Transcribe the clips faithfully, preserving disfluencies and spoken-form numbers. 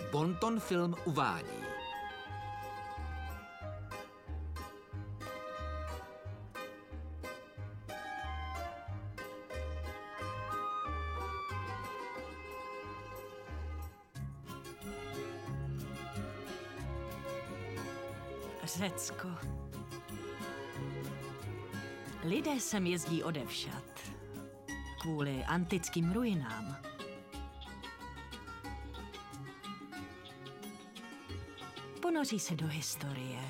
Bonton Film uvádí. Řecko. Lidé sem jezdí odevšad. Kvůli antickým ruinám. Ponoří se do historie.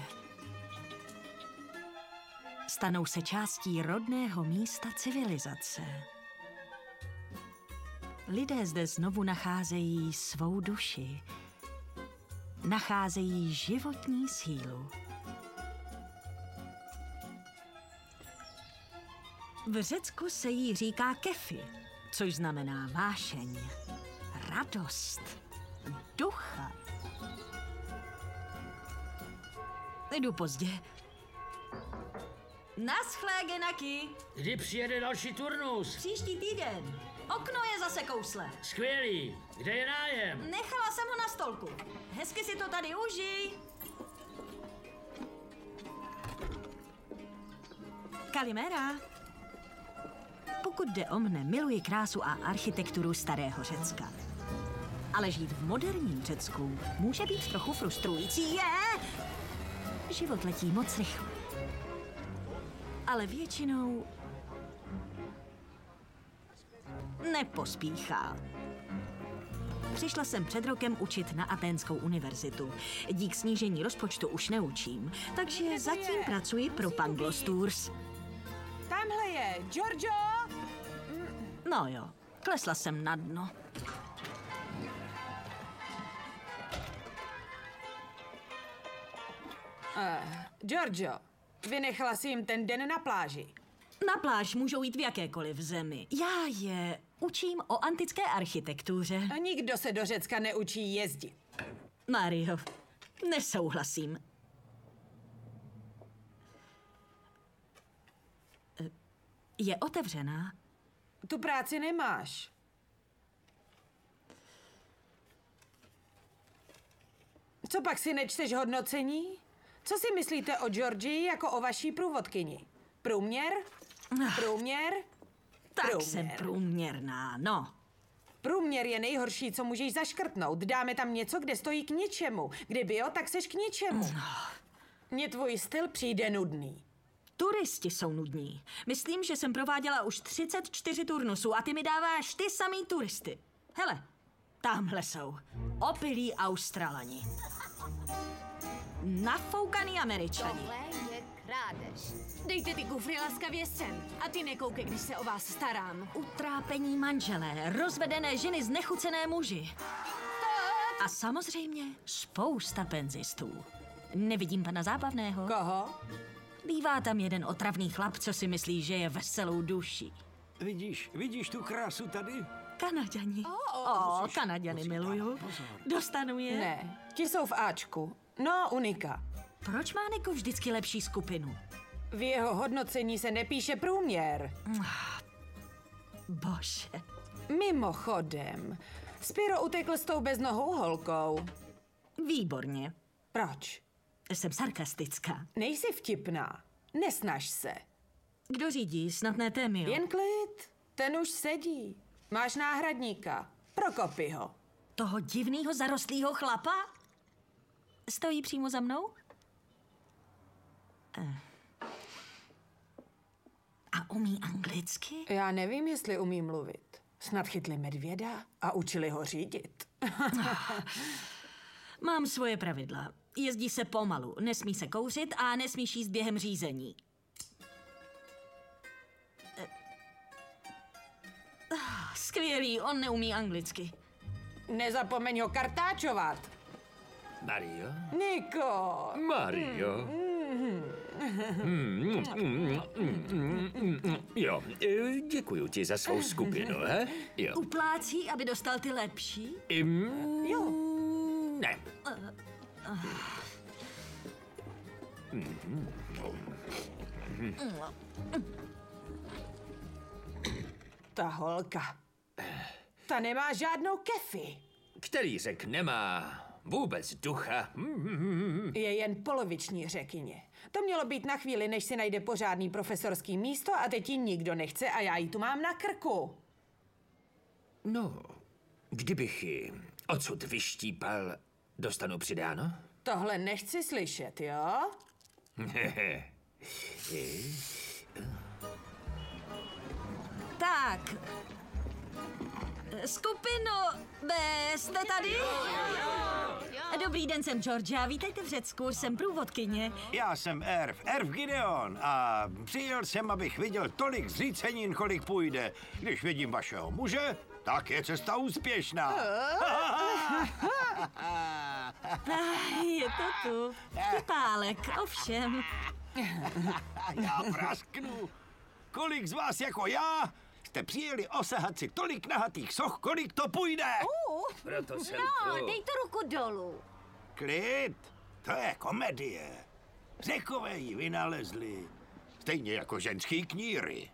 Stanou se částí rodného místa civilizace. Lidé zde znovu nacházejí svou duši. Nacházejí životní sílu. V Řecku se jí říká kefi, což znamená vášeň, radost, ducha. Jdu pozdě. Naschlé, Genaki. Kdy přijede další turnus? Příští týden. Okno je zase kousle. Skvělý. Kde je nájem? Nechala jsem ho na stolku. Hezky si to tady užij. Kalimera. Pokud jde o mne, miluji krásu a architekturu starého Řecka. Ale žít v moderním Řecku může být trochu frustrující. Je! Život letí moc rychle. Ale většinou nepospíchá. Přišla jsem před rokem učit na Aténskou univerzitu. Dík snížení rozpočtu už neučím, takže zatím je? pracuji pro Pangloss Tours. Tamhle je, Giorgio! No jo, klesla jsem na dno. Uh, Giorgio, vynechala jsi jim ten den na pláži. Na pláž můžou jít v jakékoliv zemi. Já je učím o antické architektuře. A nikdo se do Řecka neučí jezdit. Mario, nesouhlasím. Je otevřená? Tu práci nemáš. Co pak si nečteš hodnocení? Co si myslíte o Georgii jako o vaší průvodkyni? Průměr? Průměr? Tak průměr. jsem průměrná, no. Průměr je nejhorší, co můžeš zaškrtnout. Dáme tam něco, kde stojí k ničemu. Kdyby jo, tak seš k ničemu. No. Mně tvůj styl přijde nudný. Turisti jsou nudní. Myslím, že jsem prováděla už třicet čtyři turnusů a ty mi dáváš ty samý turisty. Hele, tamhle jsou. Opilí Australani. Nafoukaný Američani. Tohle je krádež. Dejte ty kufry laskavě sem a ty nekoukej, když se o vás starám. Utrápení manželé, rozvedené ženy, znechucené muži. A samozřejmě spousta penzistů. Nevidím pana Zábavného. Koho? Bývá tam jeden otravný chlap, co si myslí, že je veselou duší. Vidíš, vidíš tu krásu tady? Kanaďani. Oh, O, oh, Kanaďany miluju. Dostanu je? Ne, ti jsou v Ačku. No, Unika. Proč má Niko vždycky lepší skupinu? V jeho hodnocení se nepíše průměr. Bože. Mimochodem, Spiro utekl s tou beznohou holkou. Výborně. Proč? Jsem sarkastická. Nejsi vtipná. Nesnaž se. Kdo řídí? Snad ne Témio. Jen klid. Ten už sedí. Máš náhradníka. Prokopi ho. Toho divného zarostlého chlapa? Stojí přímo za mnou? Eh. A umí anglicky? Já nevím, jestli umí mluvit. Snad chytli medvěda a učili ho řídit. Mám svoje pravidla. Jezdí se pomalu, nesmí se kouřit a nesmíš jíst během řízení. Skvělý, on neumí anglicky. Nezapomeň ho kartáčovat. Mario? Niko! Mario? Mm, mm, mm, jo, e, děkuju ti za svou skupinu, he? Jo. Uplácí, aby dostal ty lepší? Mm, Jo. Ne. Ta holka. Ta nemá žádnou kefi. Který řek nemá Vůbec ducha. Je jen poloviční řekyně. To mělo být na chvíli, než si najde pořádný profesorský místo a teď ji nikdo nechce a já ji tu mám na krku. No, kdybych ji odsud vyštípal, dostanu přidáno? Tohle nechci slyšet, jo? Tak. Skupino B, jste tady? Dobrý den, jsem Georgia, vítejte v Řecku, jsem průvodkyně. Já jsem Erv, Erv Gideon a přijel jsem, abych viděl tolik zřícenin, kolik půjde. Když vidím vašeho muže, tak je cesta úspěšná. Je to tu. Vtipálek, ovšem. Já prasknu. Kolik z vás jako já jste přijeli osahat si tolik nahatých soch, kolik to půjde? Uh, Proto jsem no, tu. dej tu ruku dolů. Klid, to je komedie. Řekové ji vynalezli. Stejně jako ženský kníry.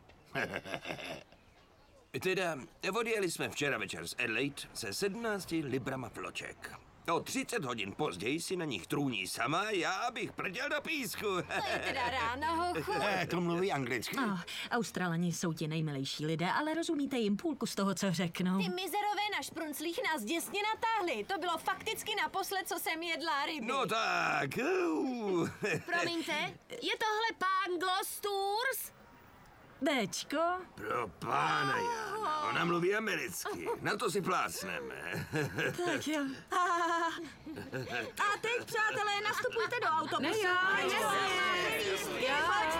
Teda, odjeli jsme včera večer z Adelaide se sedmnácti librama vloček. O třicet hodin později si na nich trůní sama, já bych prděl do písku. To je teda ráno, hochu. Eh, to mluví anglicky. Oh, Australani jsou ti nejmilejší lidé, ale rozumíte jim půlku z toho, co řeknou. Ty mizerové na šprunclích nás děsně natáhli. To bylo fakticky naposled, co jsem jedla ryby. No tak. uh. Promiňte, je tohle pán Glostours? Bčko? Pro pána Jana, ona mluví americky, na to si plácneme. Tak jo. A, a teď, přátelé, nastupujte do autobusu. Ne, jo, jasně.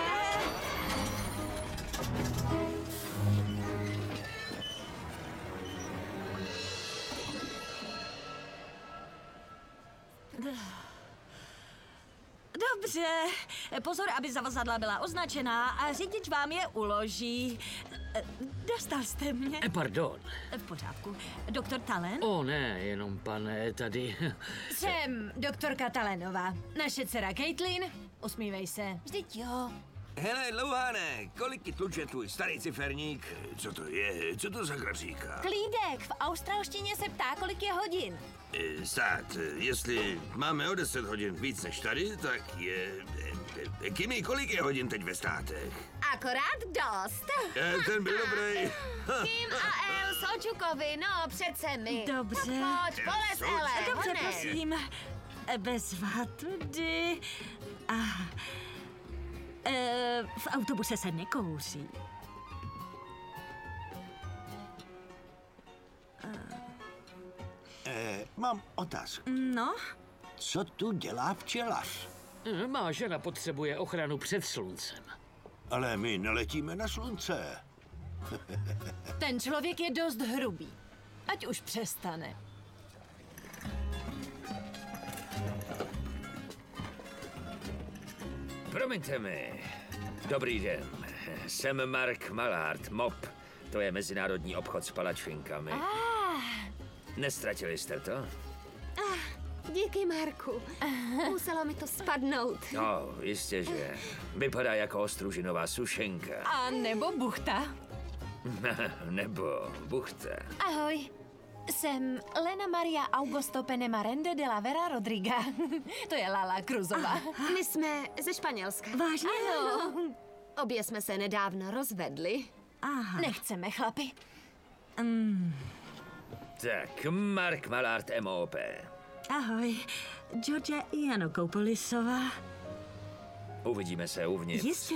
Dobře. Pozor, aby zavazadla byla označená a řidič vám je uloží. Dostal jste mě? Pardon. V pořádku. Doktor Talen? O ne, jenom pane tady. Jsem doktorka Talenová. Naše dcera Caitlin. Usmívej se. Vždyť jo. Hele, Louháne, kolik ti tluče tvůj starý ciferník? Co to je? Co to za grafíka? Klídek, v australštině se ptá, kolik je hodin. Eh, Stát, eh, jestli máme o deset hodin víc než tady, tak je... eh, eh, Kimi, kolik je hodin teď ve státech? Akorát dost. Eh, ten byl dobrý. Kim a El Solčukovi, no přece my. Dobře. Tak pojď, polez, Ele, Dobře, honem. prosím. Bez tudy. A... E, v autobuse se nekouří. Eh, mám otázku. No, Co tu dělá včelař? Má žena potřebuje ochranu před sluncem. Ale my neletíme na slunce. Ten člověk je dost hrubý. Ať už přestane. Promiňte mi. Dobrý den. Jsem Mark Mallard, M O P. To je mezinárodní obchod s palačinkami. Ah, Nestratili jste to? Díky, Marku. Muselo mi to spadnout. No, jistě, že. Vypadá jako ostružinová sušenka. a nebo buchta. Nebo buchta. Ahoj. Jsem Lena Maria Augusto Penemarende de la Vera Rodriga. To je Lala Cruzová. My jsme ze Španělska. vážně? Ano. Obě jsme se nedávno rozvedli. Aha. Nechceme, chlapi. Tak, Mark Mallard, M O P. Ahoj, Georgia Janokoupolisová. Uvidíme se uvnitř. Jistě.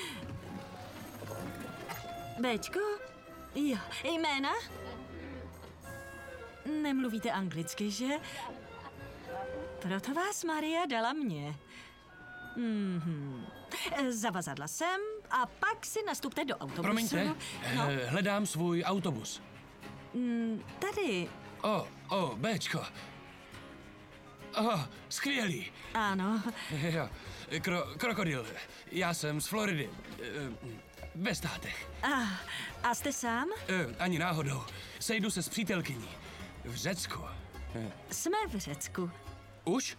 Bčko? Jo. Jména? Nemluvíte anglicky, že? Proto vás Maria dala mě. Mhm. Zavazadla sem a pak si nastupte do autobusu. Promiňte, No, eh, hledám svůj autobus. tady. O, o, Bčko. O, skvělý. Ano. Jo, kro, krokodil. Já jsem z Floridy. eh, Ve státech. A, a jste sám? Eh, Ani náhodou. Sejdu se s přítelkyní. V Řecku. Jsme v Řecku. Už?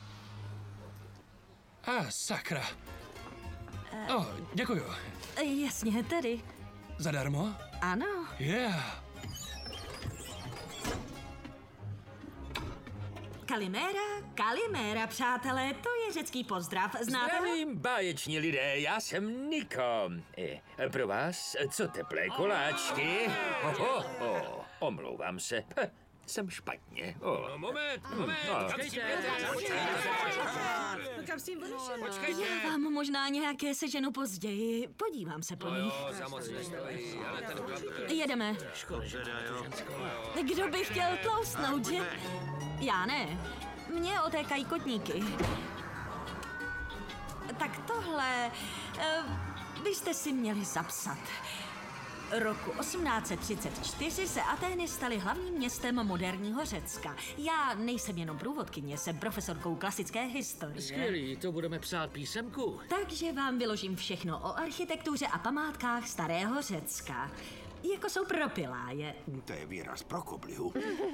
A sakra. O, děkuju. Jasně, tedy. Zadarmo? Ano. Yeah. Kalimera, Kalimera, přátelé, to je řecký pozdrav. Znáte ho? Zdravím, báječní lidé, já jsem Niko. E, pro vás, co teplé koláčky? Oho, oh, omlouvám se, P- jsem špatně. Oh. No, moment, moment, No. Kam s tím odešel? Já vám možná nějaké seženu později. Podívám se po nich. Za moc nestojí, ale ten chlap... Jedeme. Kdo by chtěl tloustnout, že? Já ne. Mně otékají kotníky. Tak tohle uh, byste si měli zapsat. Roku osmnáct set třicet čtyři se Atény staly hlavním městem moderního Řecka. Já nejsem jenom průvodkyně, jsem profesorkou klasické historie. Skvělý, to budeme psát písemku. Takže vám vyložím všechno o architektuře a památkách starého Řecka. Jako jsou propiláje. To je výraz pro koblihu.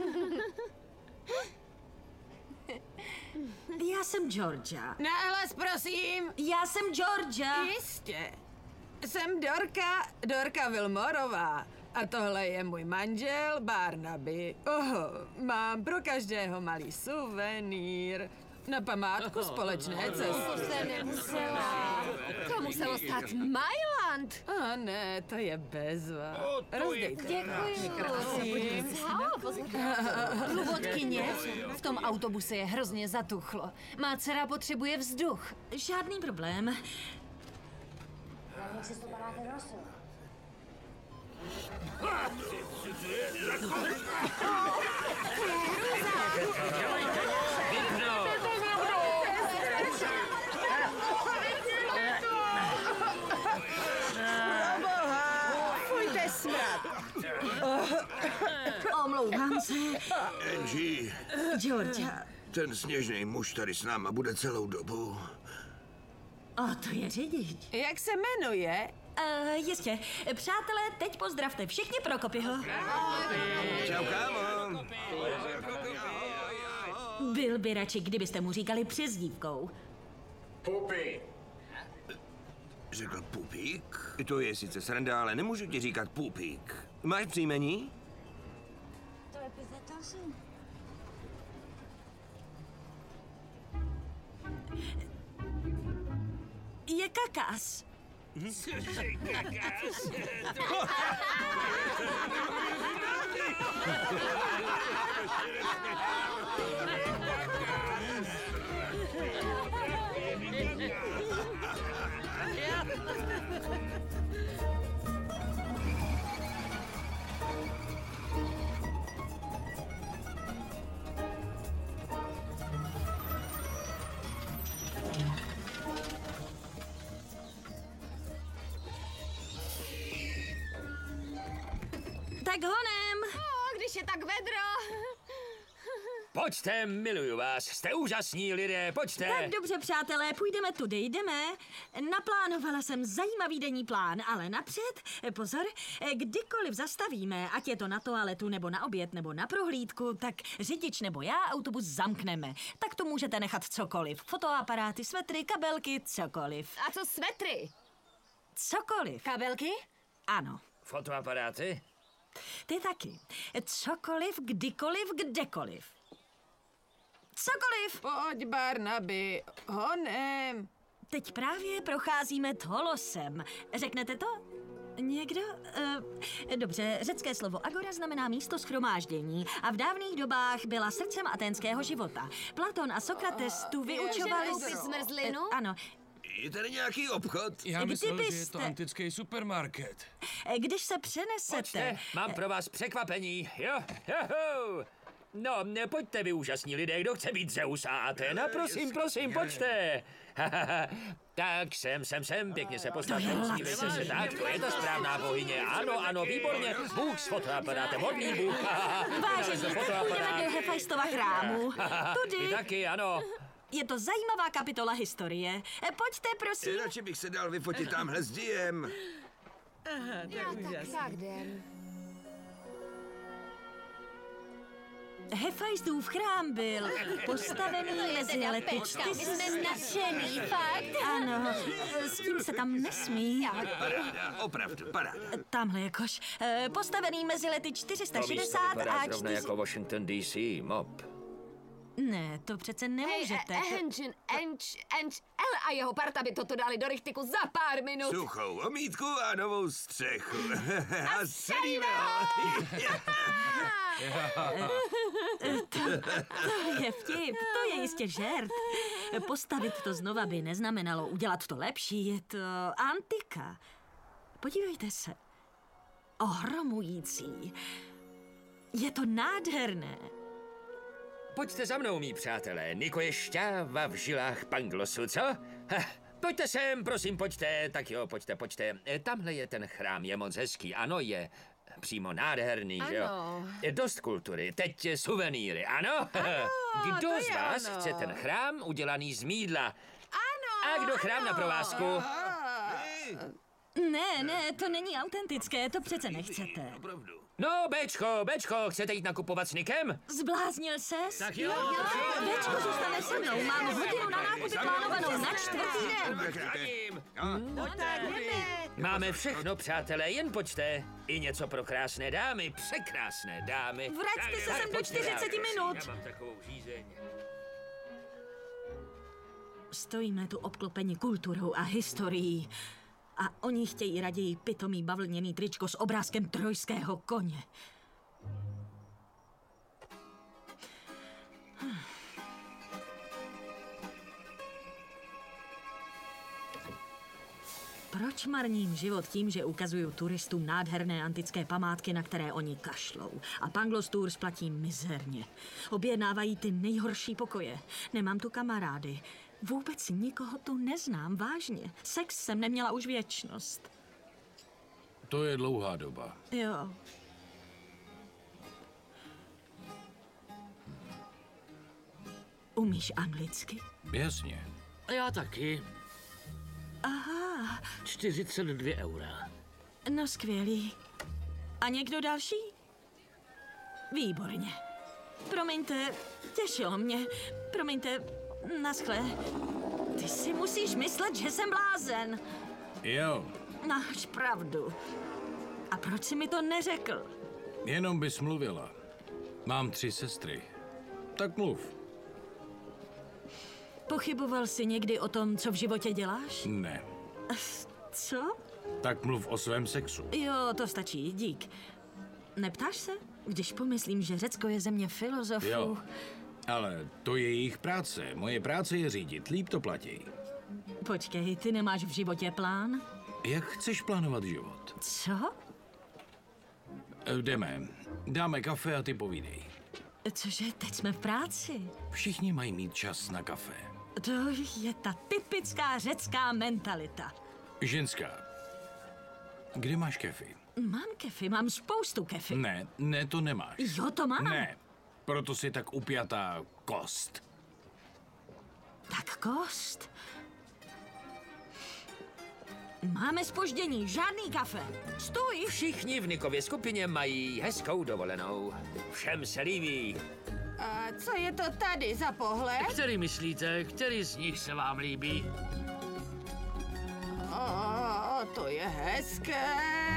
Já jsem Georgia. Nahlas, prosím. Já jsem Georgia. Jistě. Jsem Dorka, Dorka Vilmorová. A tohle je můj manžel Barnaby. Oho, mám pro každého malý suvenýr. Na památku společné cesty. To se nemusela. To muselo stát Mailand. A ne, to je bezva. Rozdejte. Děkuji. Průvodkyně, v tom autobuse je hrozně zatuchlo. Má dcera potřebuje vzduch. Žádný problém. Fuňte smrad. Omlouvám se. Angie, Georgia. ten sněžný muž tady s náma bude celou dobu. O, to je řidič. Jak se jmenuje? Uh, jistě. Přátelé, teď pozdravte všichni Prokopyho. Čau, kámo. Byl by radši, kdybyste mu říkali přezdívkou. Řekl Pupík? To je sice sranda, ale nemůžu ti říkat Pupík. Máš příjmení? Je Kakas. Tak honem. O, když je tak vedro. Pojďte, miluju vás, jste úžasní lidé, pojďte. Tak dobře, přátelé, půjdeme tudy, jdeme. Naplánovala jsem zajímavý denní plán, ale napřed, pozor, kdykoliv zastavíme, ať je to na toaletu, nebo na oběd, nebo na prohlídku, tak řidič nebo já autobus zamkneme. Tak to můžete nechat cokoliv. Fotoaparáty, svetry, kabelky, cokoliv. A co svetry? Cokoliv. Kabelky? Ano. Fotoaparáty? Ty taky. Cokoliv, kdykoliv, kdekoliv. Cokoliv. Pojď, Barnaby, honem. Teď právě procházíme Tolosem. Řeknete to? Někdo? Uh, dobře, řecké slovo agora znamená místo shromáždění a v dávných dobách byla srdcem aténského života. Platon a Sokrates tu vyučovali... Můžeme koupit zmrzlinu? Eh, ano. Je tady nějaký obchod? Já myslel, že je to Kdybyste- antický supermarket. Eh, Když se přenesete... Pojďte, mám pro vás překvapení, jo, jo. No, ne, pojďte vy úžasní lidé, kdo chce být Zeus a Athena, prosím, prosím, pojďte. Tak, sem, sem, sem, pěkně se postavte, usmívejte se, tak, to je ta správná bohyně, ano, ano, výborně, Bůh s fotoaparátem, hodný Bůh. Vážení, půjdeme do Hefajstova chrámu. Vy Tudy. taky, ano. Je to zajímavá kapitola historie. Eh, Pojďte, prosím. Radši bych se dal vyfotit tamhle s Diem. Tak jdem. Hefajstův chrám byl postavený mezi lety My čtyři... jsme nadšený, fakt. Ano, s tím se tam nesmí. Paráda, opravdu, paráda. Tamhle je koš. Eh, Postavený mezi lety čtyři sta To místo šedesát vypadá a zrovna čtyři... jako Washington D C, mob. Ne, to přece nemůžete. Hej, Engine, Enč, Enč, El a jeho parta by toto dali do rychtiku za pár minut. Suchou omítku a novou střechu. A celý To je vtip, to je jistě žert. Postavit to znova by neznamenalo udělat to lepší, je to antika. Podívejte se. Ohromující. Je to nádherné. Pojďte za mnou, mý přátelé. Niko je šťáva v žilách Panglosu, co? Ha, pojďte sem, prosím, pojďte. Tak jo, pojďte, pojďte. E, Tamhle je ten chrám, je moc hezký. Ano, je přímo nádherný, že jo? Ano. Je dost kultury, teď suvenýry, ano? Ano, Kdo to z je vás ono. chce ten chrám udělaný z mídla? Ano, A kdo chrám na provázku? Ne, ne, to není autentické, to přece nechcete. No, Bečko, Bečko, chcete jít nakupovat s Nikem? Zbláznil ses? Tak jo. Bečko zůstane se mnou, mám hodinu na nákupy plánovanou na čtvrtý den. No tak jdeme. Máme všechno, přátelé, jen pojďte. I něco pro krásné dámy, překrásné dámy. Vraťte Tak, se tak, sem do pojďte čtyřiceti dál, minut. Já mám takovou žízeň. Stojíme tu obklopeni kulturou a historií. A oni chtějí raději pitomý bavlněný tričko s obrázkem trojského koně. Proč marním život tím, že ukazuju turistům nádherné antické památky, na které oni kašlou? A Pangloss Tours platí mizerně. Objednávají ty nejhorší pokoje. Nemám tu kamarády. Vůbec nikoho tu neznám, vážně. Sex jsem neměla už věčnost. To je dlouhá doba. Jo. Umíš anglicky? Jasně. Já taky. Aha, čtyřicet dva eura. no skvělý. A někdo další? Výborně. Promiňte, těšilo mě. Promiňte, naschle. Ty si musíš myslet, že jsem blázen. Jo, Máš pravdu. A proč jsi mi to neřekl? jenom bys mluvila. Mám tři sestry. Tak mluv. Pochyboval jsi někdy o tom, co v životě děláš? Ne. Co? Tak mluv o svém sexu. Jo, to stačí, dík. Neptáš se? Když pomyslím, že Řecko je země filozofů... Jo. Ale to je jejich práce. Moje práce je řídit. Líp to platí. Počkej, ty nemáš v životě plán? Jak chceš plánovat život? Co? E, Jdeme. Dáme kafe a ty povídej. Cože, teď jsme v práci. Všichni mají mít čas na kafe. To je ta typická řecká mentalita. Ženská. Kde máš kefy? Mám kefy, mám spoustu kefy. Ne, ne, to nemáš. Jo, to mám. Ne, proto jsi tak upjatá kost. Tak kost. Máme zpoždění, žádný kafe. Stůj. Všichni v Nikově skupině mají hezkou dovolenou. Všem se líbí. A co je to tady za pohled? Který myslíte, který z nich se vám líbí? O, to je hezké.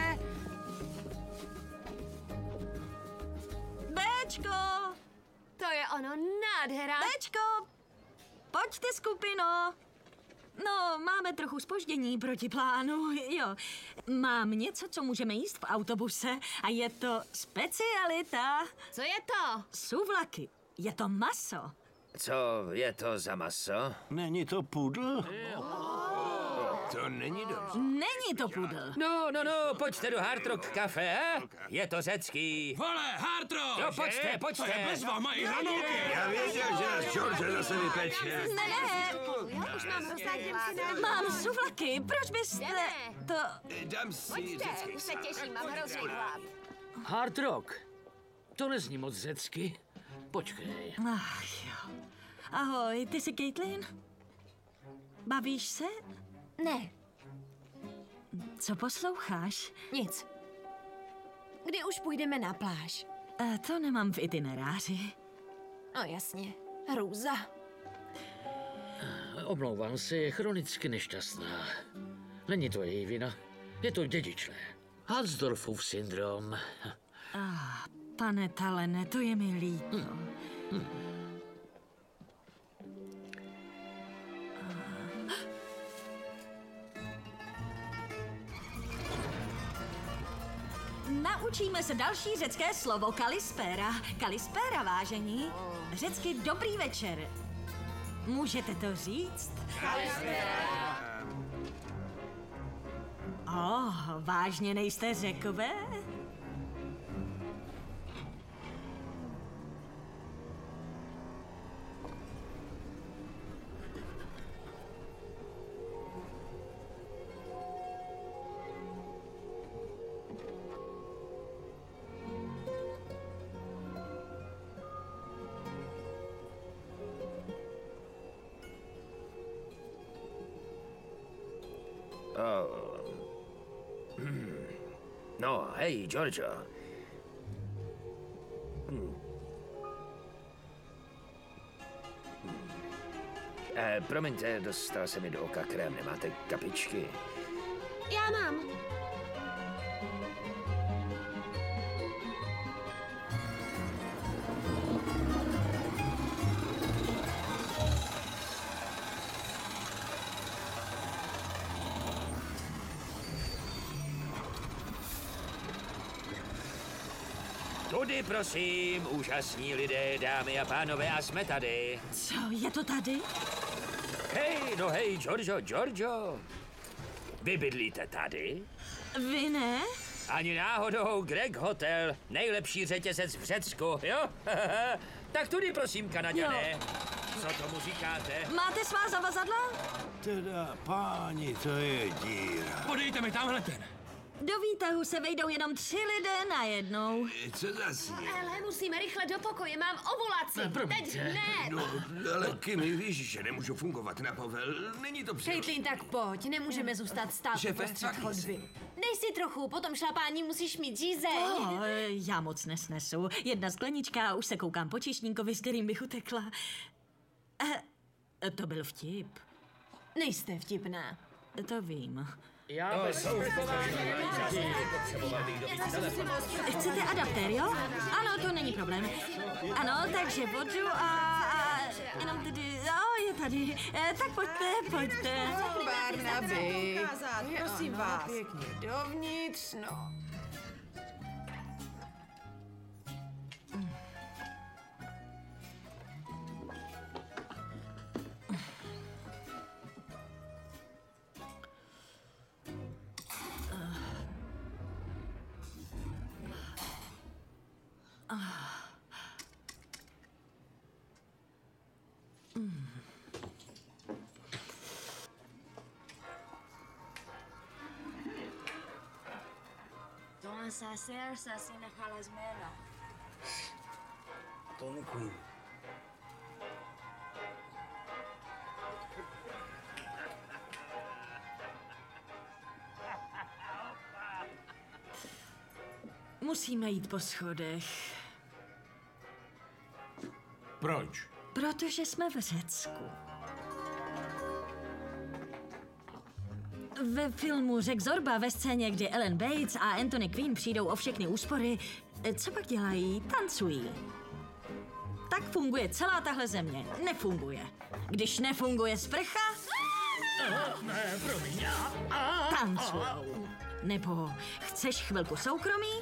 Béčko! To je ono, nádhera. Béčko! Pojďte, skupino. No, máme trochu zpoždění proti plánu, jo. Mám něco, co můžeme jíst v autobuse a je to specialita. Co je to? Suvlaky. Je to maso. Co je to za maso? Není to pudl? To není dobře. Není to pudl. No, no, no, pojďte do Hard Rock Cafe, he? Je to řecký. Vole, Hard Rock! Jo, pojďte, To je pojďte. bezva, mají hranolky! Já věděl, že nás George zase vypeče. Ne, ne, Já už mám rozsáděm si mám suvlaky. Proč byste Jdeme. to... Dám si Pojďte, řecký už se těším, mám hrozný hlad. Hard rock. To nezní moc řecky. Počkej. Ach jo. Ahoj, ty jsi Caitlin? Bavíš se? Ne, Co posloucháš? nic. Kdy už půjdeme na pláž? E, to nemám v itineráři. No jasně, hrůza. Omlouvám se, je chronicky nešťastná. Není to její vina. Je to dědičné. Hansdorfův syndrom. Ah, pane Talene, to je mi líto. naučíme se další řecké slovo kalispera. Kalispera, vážení. Řecky dobrý večer. Můžete to říct? Kalispera. Oh, vážně nejste Řekové? Oh. No, hej, Giorgio. Hm. Hm. Eh, promiňte, dostal se mi do oka krém, nemáte kapičky? Já mám. Tudy, prosím, úžasní lidé, dámy a pánové, a jsme tady. Co, je to tady? Hej, no hej, Giorgio, Giorgio. Vy bydlíte tady? Vy ne? Ani náhodou, Greg Hotel, nejlepší řetězec v Řecku, jo? Tak tudy, prosím, Kanaďané. Co tomu říkáte? Máte svá zavazadla? Teda, páni, to je díra. Podejte mi tamhle ten. Do výtahu se vejdou jenom tři lidé najednou. Co zase? Ale musíme rychle do pokoje, mám ovulaci. Ne, promiňte. Teď hned. No, ale Kimi, víš, že nemůžu fungovat na povel. Není to příliš. Caitlin, tak pojď, nemůžeme zůstat stát Šéfe, uprostřed tak chodby. Dej si trochu, potom šlapání musíš mít žízeň. Oh, já moc nesnesu. Jedna sklenička a už se koukám po číšníkovi, s kterým bych utekla. Eh, to byl vtip. Nejste vtipná. To vím. Já bez Chcete adaptér, jo? Ano, to není problém. Ano, takže vodu a, a jenom tedy, jo, je tady. E, tak pojďte, pojďte. Barnaby, prosím vás. Pěkně dovnitř, no. Tohle sásir se asi nechala změna. To děkuji. Musíme jít po schodech. Proč? Protože jsme v Řecku. Ve filmu Řek Zorba ve scéně, kdy Ellen Bates a Anthony Quinn přijdou o všechny úspory, co pak dělají? Tancují. Tak funguje celá tahle země. Nefunguje. Když nefunguje sprcha, Ne, promiň. tancujou. Nebo chceš chvilku soukromí?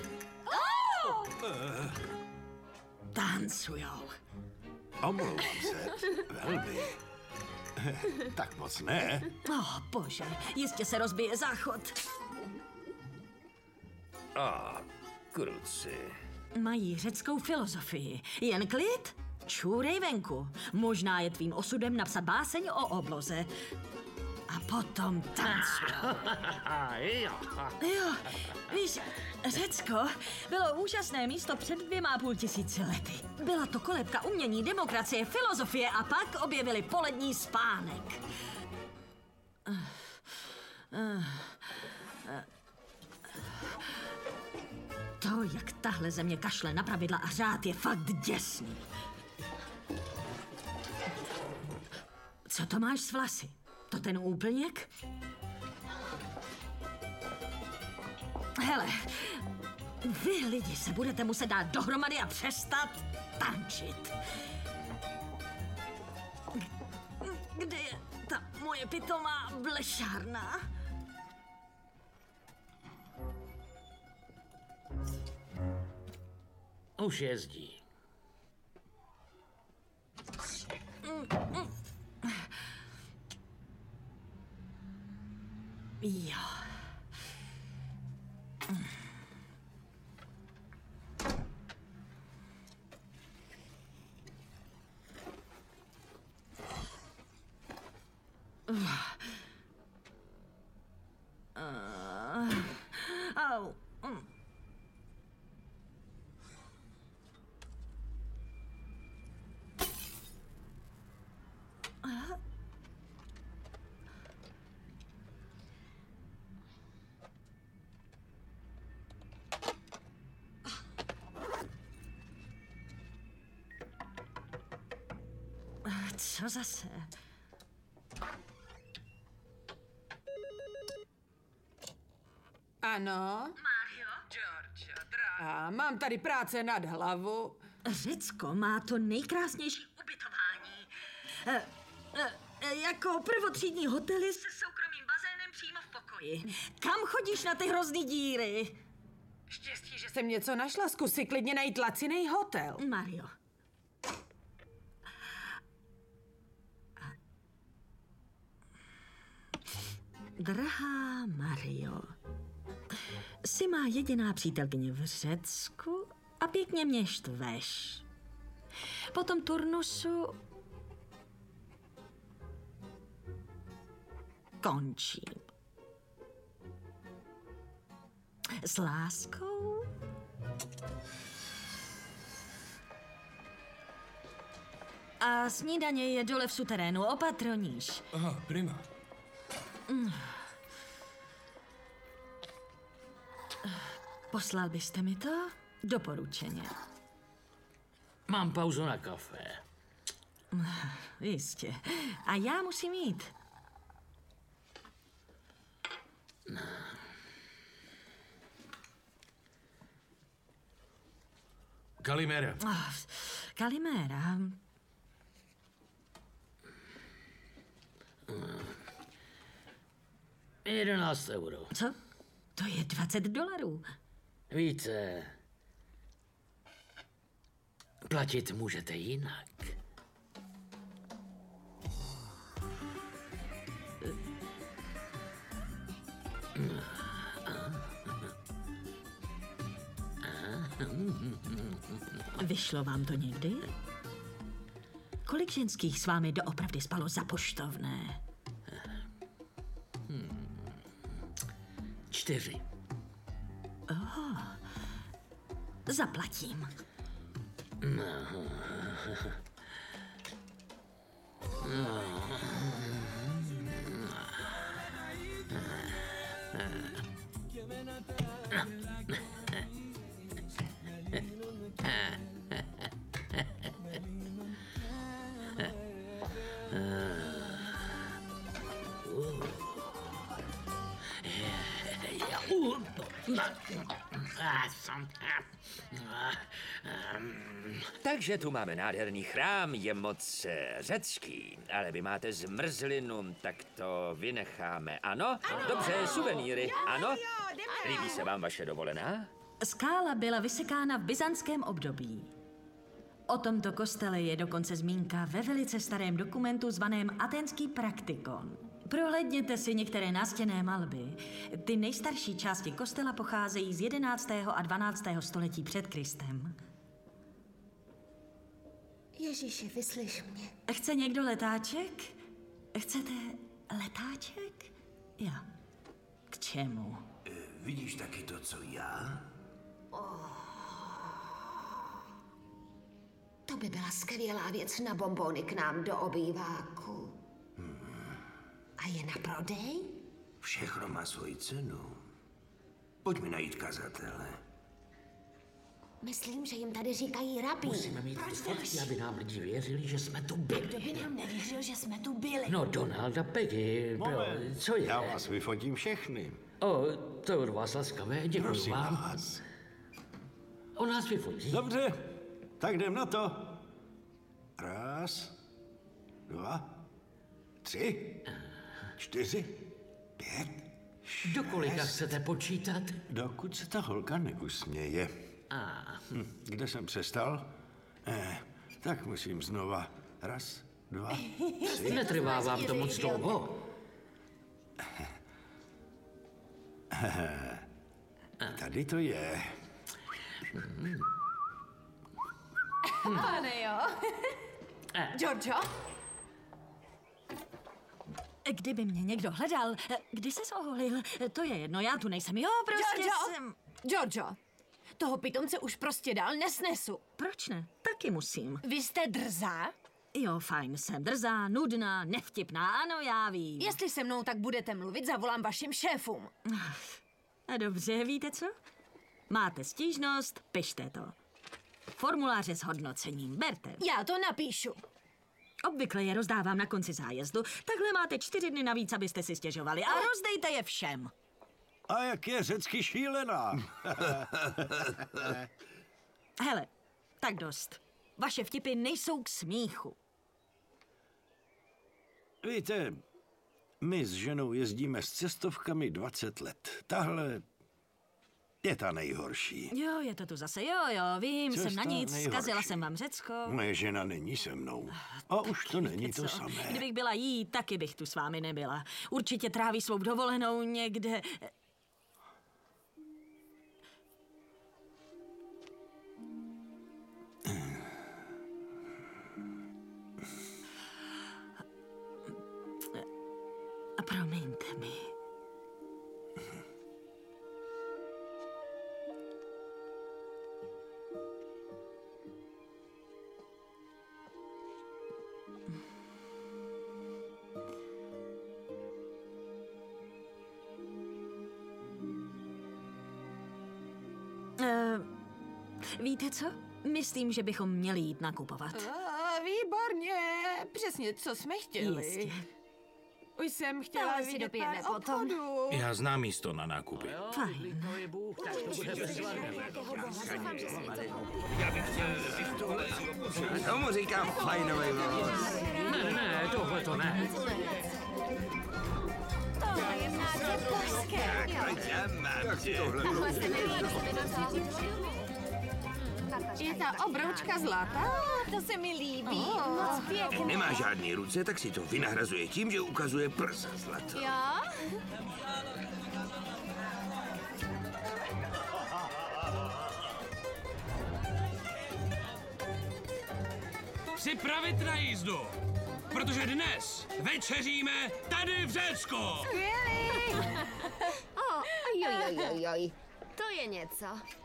Tancujou. Omlouvám se. Velmi. Tak moc ne. Oh, bože, jistě se rozbije záchod. A, kruci. Mají řeckou filozofii. Jen klid, čůrej venku. Možná je tvým osudem napsat báseň o obloze. A potom tancujou. Jo, víš, Řecko bylo úžasné místo před dvěma a půl tisíci lety. Byla to kolébka umění, demokracie, filozofie a pak objevili polední spánek. To, jak tahle země kašle na pravidla a řád, je fakt děsný. Co to máš s vlasy? To ten úplněk? Hele, vy lidi se budete muset dát dohromady a přestat tančit. Kde je ta moje pitomá blešárna? Už jezdí. Jo. Uh, au. Mm. Uh. Co zase? Ano? Mario? George, drahá, mám tady práce nad hlavu. Řecko má to nejkrásnější ubytování. E, e, jako prvotřídní hotely se soukromým bazénem přímo v pokoji. Kam chodíš na ty hrozný díry? Štěstí, že jsem něco našla. Zkus si klidně najít lacinej hotel. Mario. Drahá Mario, jsi má jediná přítelkyně v Řecku a pěkně mě štveš. Po tom turnusu končím. S láskou? A snídaně je dole v suterénu, opatroníš. Aha, prima. Mm. Poslal byste mi to? Doporučeně. Mám pauzu na kafe. Jistě. A já musím jít. Kalimera. Oh, Kalimera. Jedenáct euro. Co? To je dvacet dolarů. Víte, platit můžete jinak. Vyšlo vám to někdy? Kolik ženských s vámi doopravdy spalo za poštovné? Hmm. Čtyři. Oh. Zaplatím. No. No. Takže tu máme nádherný chrám, je moc eh, řecký, ale vy máte zmrzlinu, tak to vynecháme, ano? ano. Dobře, suvenýry, ano? Jo, Líbí se vám vaše dovolená? Skála byla vysekána v byzantském období. O tomto kostele je dokonce zmínka ve velice starém dokumentu zvaném Aténský praktikon. Prohlédněte si některé nástěnné malby. Ty nejstarší části kostela pocházejí z jedenáctého a dvanáctého století před Kristem. Ježíši, vyslyš mě. Chce někdo letáček? Chcete letáček? Já. K čemu? E, vidíš taky to, co já? Oh. To by byla skvělá věc na bonbony k nám do obýváku. Hmm. A je na prodej? Všechno má svoji cenu. Pojďme najít kazatele. Myslím, že jim tady říkají rabí. Musíme mít ty fotky, aby nám lidi věřili, že jsme tu byli. Kdo by nám nevěřil, že jsme tu byli? No, Donald a Peggy, bro, co je? Já vás vyfotím všechny. O, to je od vás laskavé, děkuji Prosím vám. vás. On nás vyfotí. Dobře, tak jdem na to. Raz, dva, tři, čtyři, pět, Do kolika chcete počítat? dokud se ta holka neusměje. A, Hm, kde jsem přestal? Eh, tak musím znova. Raz, dva, tři. netrvá vám to moc dlouho. Tady to je. Pane jo. Giorgio? Kdyby mě někdo hledal, kdy ses oholil, to je jedno, já tu nejsem. Jo, prostě Giorgio! jsem... Giorgio, toho pitomce už prostě dál nesnesu. Proč ne? Taky musím. Vy jste drzá? Jo, fajn, jsem drzá, nudná, nevtipná, ano, já vím. Jestli se mnou tak budete mluvit, zavolám vašim šéfům. A dobře, víte co? Máte stížnost, pište to. Formuláře s hodnocením, berte. Já to napíšu. Obvykle je rozdávám na konci zájezdu. Takhle máte čtyři dny navíc, abyste si stěžovali. A rozdejte je všem. A jak je řecky šílená. Hele, tak dost. Vaše vtipy nejsou k smíchu. Víte, my s ženou jezdíme s cestovkami dvacet let. Tahle je ta nejhorší. Jo, je to tu zase, jo, jo, vím, Cesta jsem na nic, nejhorší. zkazila jsem vám Řecko. Moje žena není se mnou. A už to není to Co? samé. Kdybych byla jí, taky bych tu s vámi nebyla. Určitě tráví svou dovolenou někde... Promiňte mi. Uh, víte co? Myslím, že bychom měli jít nakupovat. A, výborně, přesně, co jsme chtěli. Jistě. Už jsem chtěla Ale si vidět dopijeme pár potom. obchodů. Já znám místo na nákupy. Fajn. To je Bůh, tak to bude Tomu říkám fajnovej voz. Ne, ne, tohle to ne. Tohle je nádher božské. Jak si tohle? Tohle se mi líbí. Je ta obroučka zlatá? A, to se mi líbí. Moc pěkné. Nemá žádný ruce, tak si to vynahrazuje tím, že ukazuje prsa zlato. Jo? Připravit na jízdu, protože dnes večeříme tady v Řecku. O, joj, to je něco.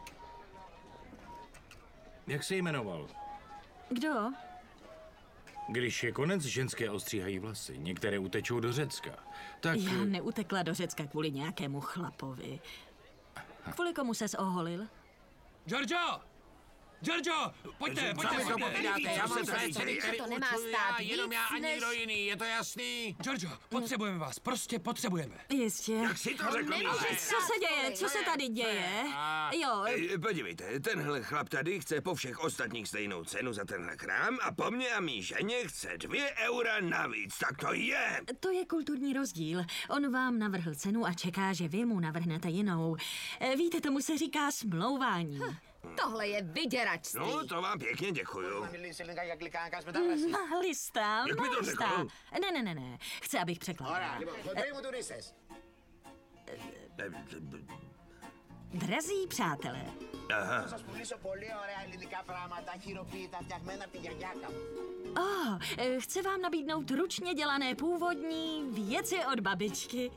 Jak se jmenoval? Kdo? Když je konec, ženské ostříhají vlasy. Některé utečou do Řecka. Tak... Já neutekla do Řecka kvůli nějakému chlapovi. Kvůli komu ses oholil? Giorgio! Giorgio! Pojďte, pojďte, Co mi to pojďte! povídáte? Já mám tady celý To nemá stát Jenom já víc, ani než... nikdo jiný, je to jasný? Giorgio, potřebujeme vás, prostě potřebujeme. Jistě. Jak si to řekl? Co se děje? Co se tady děje? Jo, Ej, Podívejte, tenhle chlap tady chce po všech ostatních stejnou cenu za tenhle krám a po mně a mý ženě chce dvě eura navíc, tak to je. to je kulturní rozdíl. On vám navrhl cenu a čeká, že vy mu navrhnete jinou. Eh, Víte, tomu se říká smlouvání. Tohle je vyděračství. No, to vám pěkně děkuju. Listám, Jak mi to listám. řekl? Ne, ne, ne, ne. Chce, abych překládala. Drazí přátelé, Aha. oh, eh, chci vám nabídnout ručně dělané původní věci od babičky.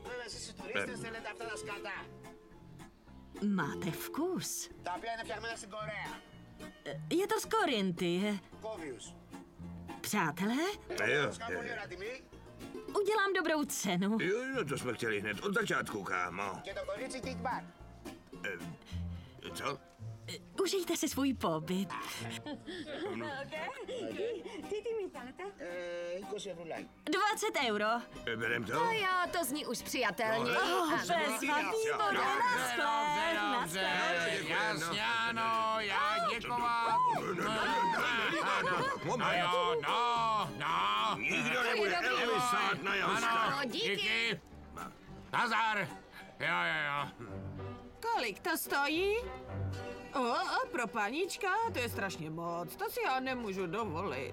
Máte vkus. Eh, Je to z Korinty. Přátelé, Jo, jo. udělám dobrou cenu. Jo, no to jsme chtěli hned od začátku, kámo. Eh, Co? Užijte si svůj pobyt. dvacet euro. Eh, Berem to? To jo, to zní už přijatelně. Oh, Ano. bezva, výborně, naschle, naschle. Jasně, ano, já děkovat. Moment. Jo, no, no. Nikdo nebude dobrý. emisát na jeho stranu. No, díky. Díky. Nazar. Jo, jo, jo. Kolik to stojí? O, o, pro paníčka? To je strašně moc. To si já nemůžu dovolit.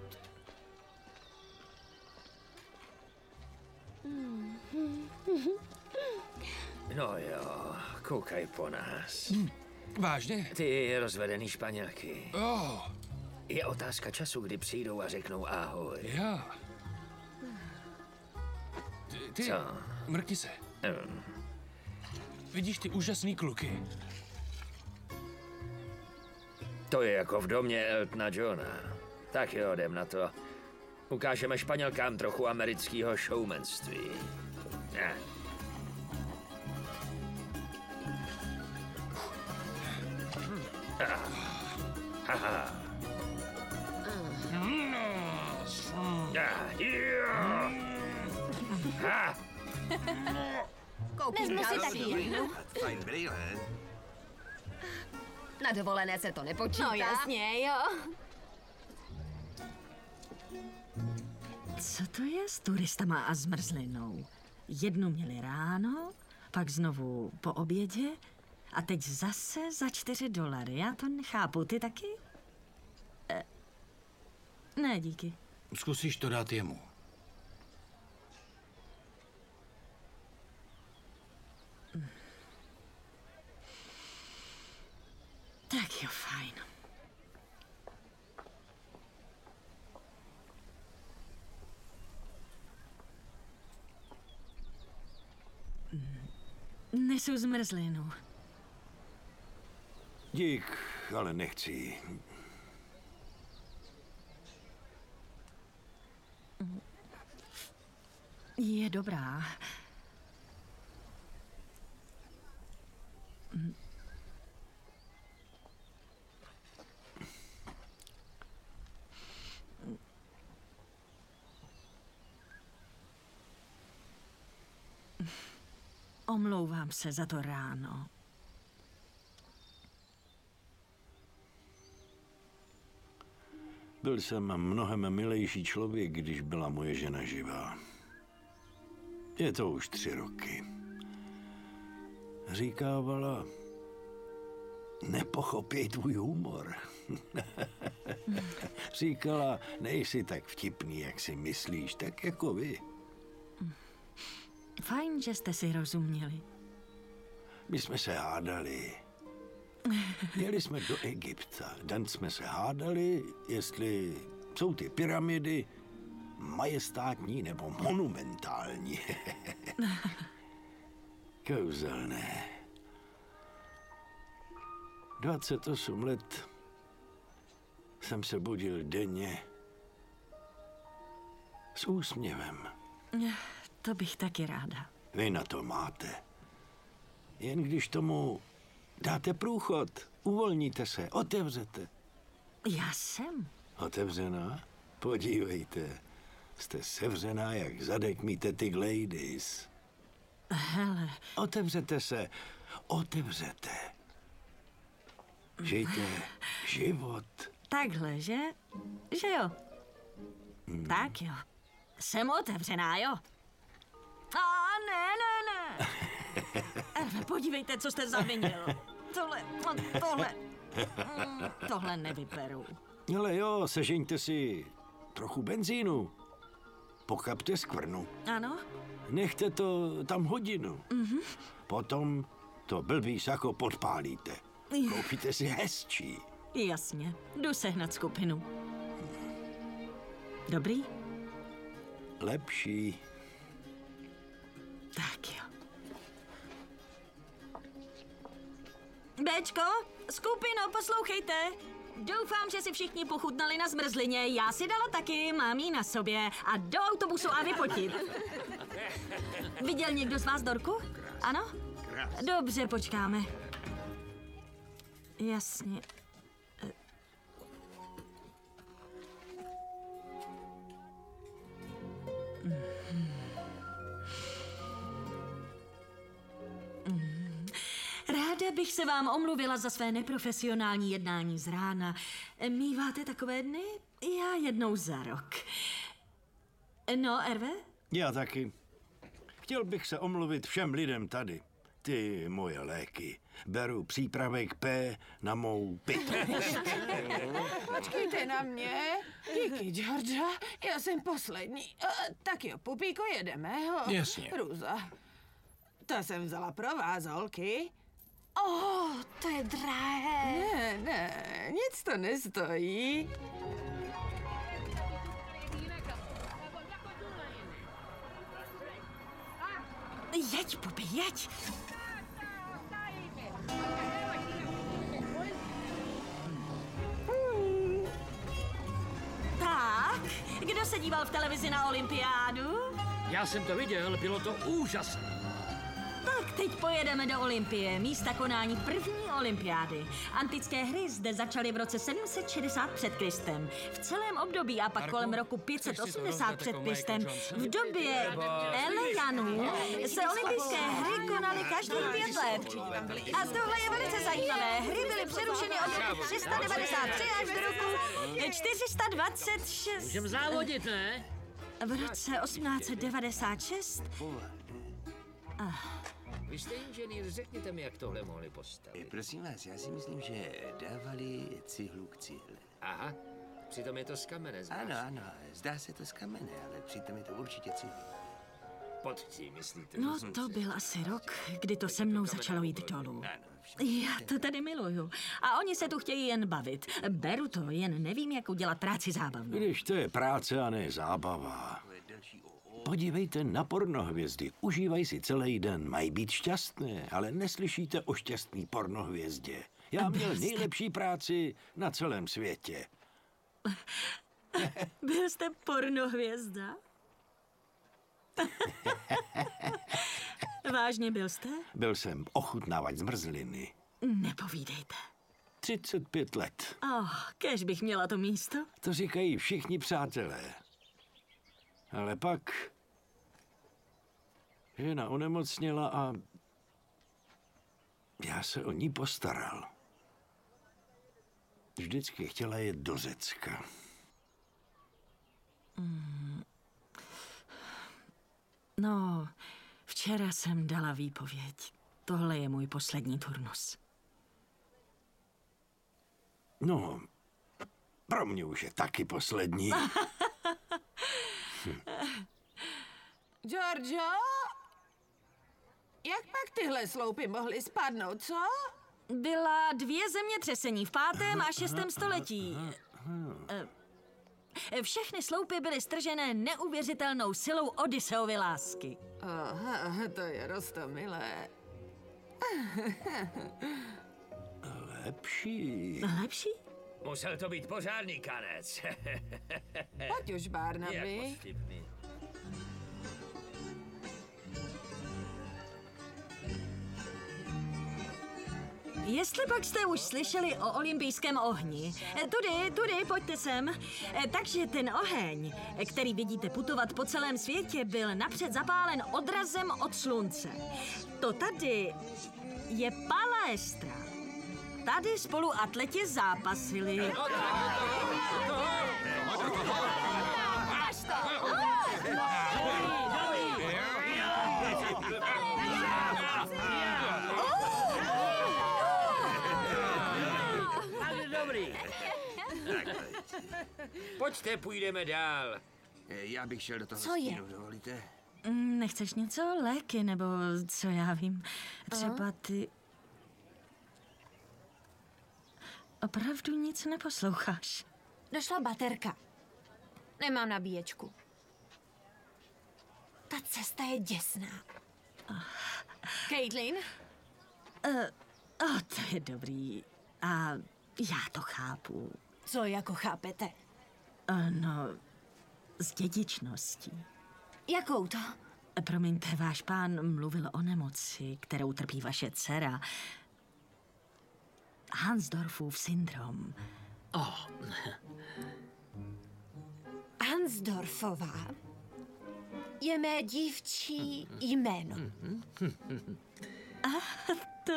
No jo, koukaj po nás. Vážně? Ty rozvedený Španělky. Oh, Je otázka času, kdy přijdou a řeknou ahoj. já. Ty, ty Co? mrkni se. Hm. Vidíš ty úžasný kluky? To je jako v domě Eltona Johna. Tak jo, jdem na to. Ukážeme Španělkám trochu amerického showmanství. Ja. Ah. Haha. Ah, jo. Ha. Vezmu si taky jednu. Fajn brýle. Na dovolené se to nepočítá. No jasně, jo. Co to je s turistama a zmrzlinou? Jednu měli ráno, pak znovu po obědě a teď zase za čtyři dolary. Já to nechápu. Ty taky? E, ne, díky. Zkusíš to dát jemu. Tak jo, fajn. Nesu zmrzlinu. Dík, ale nechci. Je dobrá. Omlouvám se za to ráno. Byl jsem mnohem milejší člověk, když byla moje žena živá. Je to už tři roky. Říkávala, nepochopěj tvůj humor. Říkala, nejsi tak vtipný, jak si myslíš, tak jako vy. Fajn, že jste si rozuměli. My jsme se hádali. Jeli jsme do Egypta. Den jsme se hádali, jestli jsou ty pyramidy majestátní nebo monumentální. Kouzelné. dvacet osm let jsem se budil denně s úsměvem. To bych taky ráda. Vy na to máte. Jen když tomu dáte průchod, uvolníte se, otevřete. Já jsem. Otevřená? Podívejte. Jste sevřená jak zadek mý tety Gladys. Hele. Otevřete se. Otevřete. Žijte život. Takhle, že? Že jo? Hmm. Tak jo. Jsem otevřená, jo? A ne, ne, ne. Erve, podívejte, co jste zavinil. Tohle, no, tohle. Mm, tohle nevyperu. Ale jo, sežeňte si trochu benzínu. Pokapte skvrnu. Ano? Nechte to tam hodinu. Mhm. Potom to blbý sako podpálíte. Koupíte si hezčí. Jasně, jdu sehnat skupinu. Dobrý? Lepší. Tak jo. Béčko, skupino, poslouchejte. Doufám, že si všichni pochutnali na zmrzlině. Já si dala taky, mám jí na sobě. A do autobusu a vypotit. Viděl někdo z vás Dorku? Ano? Dobře, počkáme. Jasně. Ráda bych se vám omluvila za své neprofesionální jednání z rána. Míváte takové dny? Já jednou za rok. No, Erve? Já taky. Chtěl bych se omluvit všem lidem tady. ty moje léky. Beru přípravek P na mou pitvost. Počkejte na mě. Díky, Georgia. Já jsem poslední. Uh, tak jo, Pupíko, jedeme, ho? Jasně. Růza. To jsem vzala pro vás, holky. Oh, to je drahé. Ne, ne, nic to nestojí. Jeď, Pupi, jeď. Tak, kdo se díval v televizi na olympiádu? Já jsem to viděl, bylo to úžasné. Tak teď pojedeme do Olympie, místa konání první olympiády. Antické hry zde začaly v roce sedm set šedesát před Kristem. V celém období a pak Marku, kolem roku pět set osmdesát před Kristem, v době Elejanů, se olympijské hry konaly každých pět let. A tohle je velice zajímavé. Hry byly přerušeny od roku tři sta devadesát tři až do roku čtyři sta dvacet šest. Můžem závodit, ne? V roce osmnáct set devadesát šest Vy jste inženýr, řekněte mi, jak tohle mohli Eh, postavit. Prosím vás, já si myslím, že dávali cihlu k cihle. Aha, přitom je to z kamene. z Ano, vás. ano, zdá se to z kamene, ale přitom je to určitě cihla. Podcí, myslíte? No, to byl asi rok, kdy to se mnou začalo jít dolů. Já to tady miluju. A oni se tu chtějí jen bavit. Beru to, jen nevím, jak udělat práci zábavnou. Když to je práce a ne zábava. Podívejte na pornohvězdy. Užívají si celý den, mají být šťastné, ale neslyšíte o šťastný pornohvězdě. Já měl nejlepší práci na celém světě. Byl jste pornohvězda? Vážně byl jste? Byl jsem ochutnávat zmrzliny. Nepovídejte. třicet pět let. Oh, kéž bych měla to místo. To říkají všichni přátelé. Ale pak žena onemocněla a já se o ní postaral. Vždycky chtěla jet do Řecka. Mm. No, včera jsem dala výpověď. Tohle je můj poslední turnus. No, pro mě už je taky poslední. Hm. Giorgio? Jak pak tyhle sloupy mohly spadnout, co? Byla dvě zemětřesení v pátém a šestém století. Všechny sloupy byly stržené neuvěřitelnou silou Odysseovy lásky. Aha, to je roztomilé. Lepší. Lepší? Musel to být pořádný kanec. Pojď už, Barnaby. Jak vtipný. Jestli pak jste už slyšeli o olympijském ohni. Tudy, tudy, pojďte sem. Takže ten oheň, který vidíte putovat po celém světě, byl napřed zapálen odrazem od slunce. To tady je palestra. Tady spolu atleti zápasili. Dobrý. Pojďte, půjdeme dál. Já bych šel do toho Co je? stínu, dovolíte? Mm, Nechceš něco? Léky, nebo co já vím. Třeba ty... Opravdu nic neposloucháš. Došla baterka. Nemám nabíječku. Ta cesta je děsná. Caitlin? Uh, oh, to je dobrý. A já to chápu. Co jako chápete? Uh, no, s dědičností. Jakou to? Promiňte, váš pán mluvil o nemoci, kterou trpí vaše dcera. Hansdorffův syndrom. Oh. Hansdorffová je mé dívčí jméno. A to...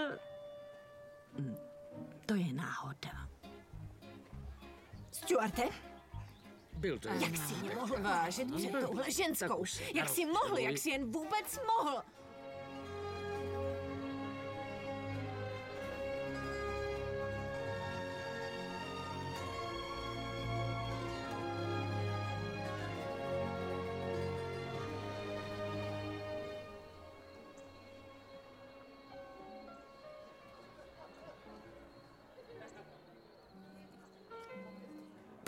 To je náhoda. Stuarte? Byl to Jak si mě mohl vážit před touhle ženskou? Jak si mohl, jak si jen vůbec mohl?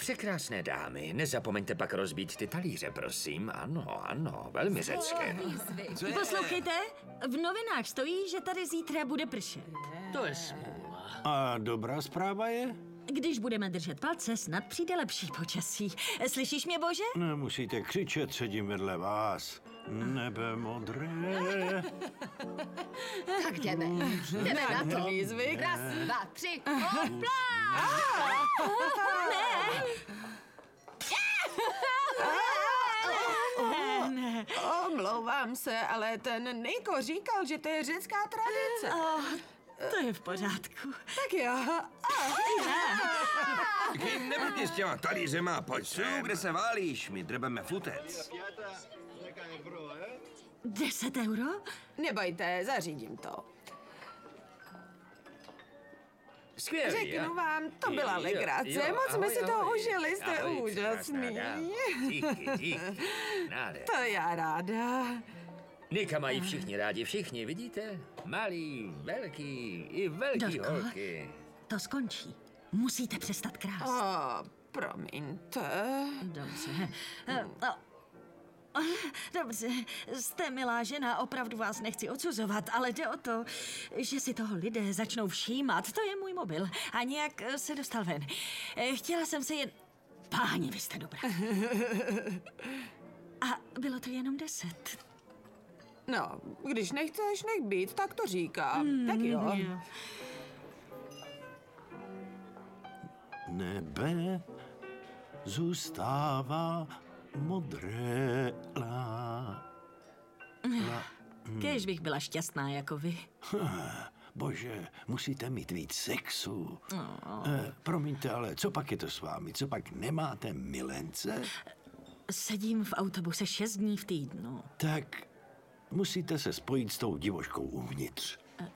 překrásné dámy, nezapomeňte pak rozbít ty talíře, prosím. Ano, ano, velmi řecké. Co je? Poslouchejte, v novinách stojí, že tady zítra bude pršet. To je smůla. A dobrá zpráva je? Když budeme držet palce, snad přijde lepší počasí. Slyšíš mě, Bože? Nemusíte křičet, sedím vedle vás. Nebe modré. Tak jdeme. Jdeme na to. Výzvy. Raz, dva, tři. Hopla! Omlouvám se, ale ten Niko říkal, že to je řecká tradice. Oh, to je v pořádku. Tak jo. Kým nebuď s těma talířema, pojď sem. Kde se válíš? My drbeme futec. Deset euro? Nebojte, zařídím to. Skvělý, Řeknu jo? vám, to byla Jo, legrace. jo, Moc jsme ahoj, si to ahoj. užili, jste Ahoj, úžasný. překrásná dáma. Díky, díky. Nádherný. To já ráda. Nika mají všichni rádi, všichni, vidíte? Malý, velký, i velký Dorko? holky. To skončí. Musíte přestat krást. O, promiňte. Dobře. Eh, no. Dobře, jste milá žena, opravdu vás nechci odsuzovat, ale jde o to, že si toho lidé začnou všímat. To je můj mobil a nějak eh, se dostal ven. Eh, Chtěla jsem se jen... Páni, vy jste dobrá. A bylo to jenom deset. No, když nechceš, nech být, tak to říkám. Hmm, Tak jo. Nebe zůstává modré. La, la. Kéž bych byla šťastná jako vy. Bože, musíte mít víc sexu. Eh, promiňte, ale co pak je to s vámi? Co pak nemáte milence? Sedím v autobuse šest dní v týdnu. Tak musíte se spojit s tou divoškou uvnitř.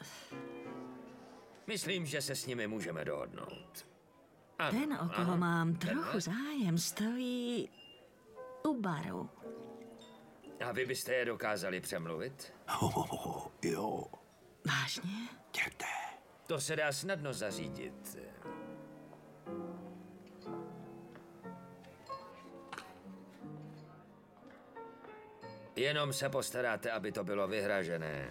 Myslím, že se s nimi můžeme dohodnout. Ano, Ten, o koho ano. mám trochu Tenhle? zájem, stojí u baru. A vy byste je dokázali přemluvit? Oh, jo, Vážně? jděte. To se dá snadno zařídit. Jenom se postaráte, aby to bylo vyhražené.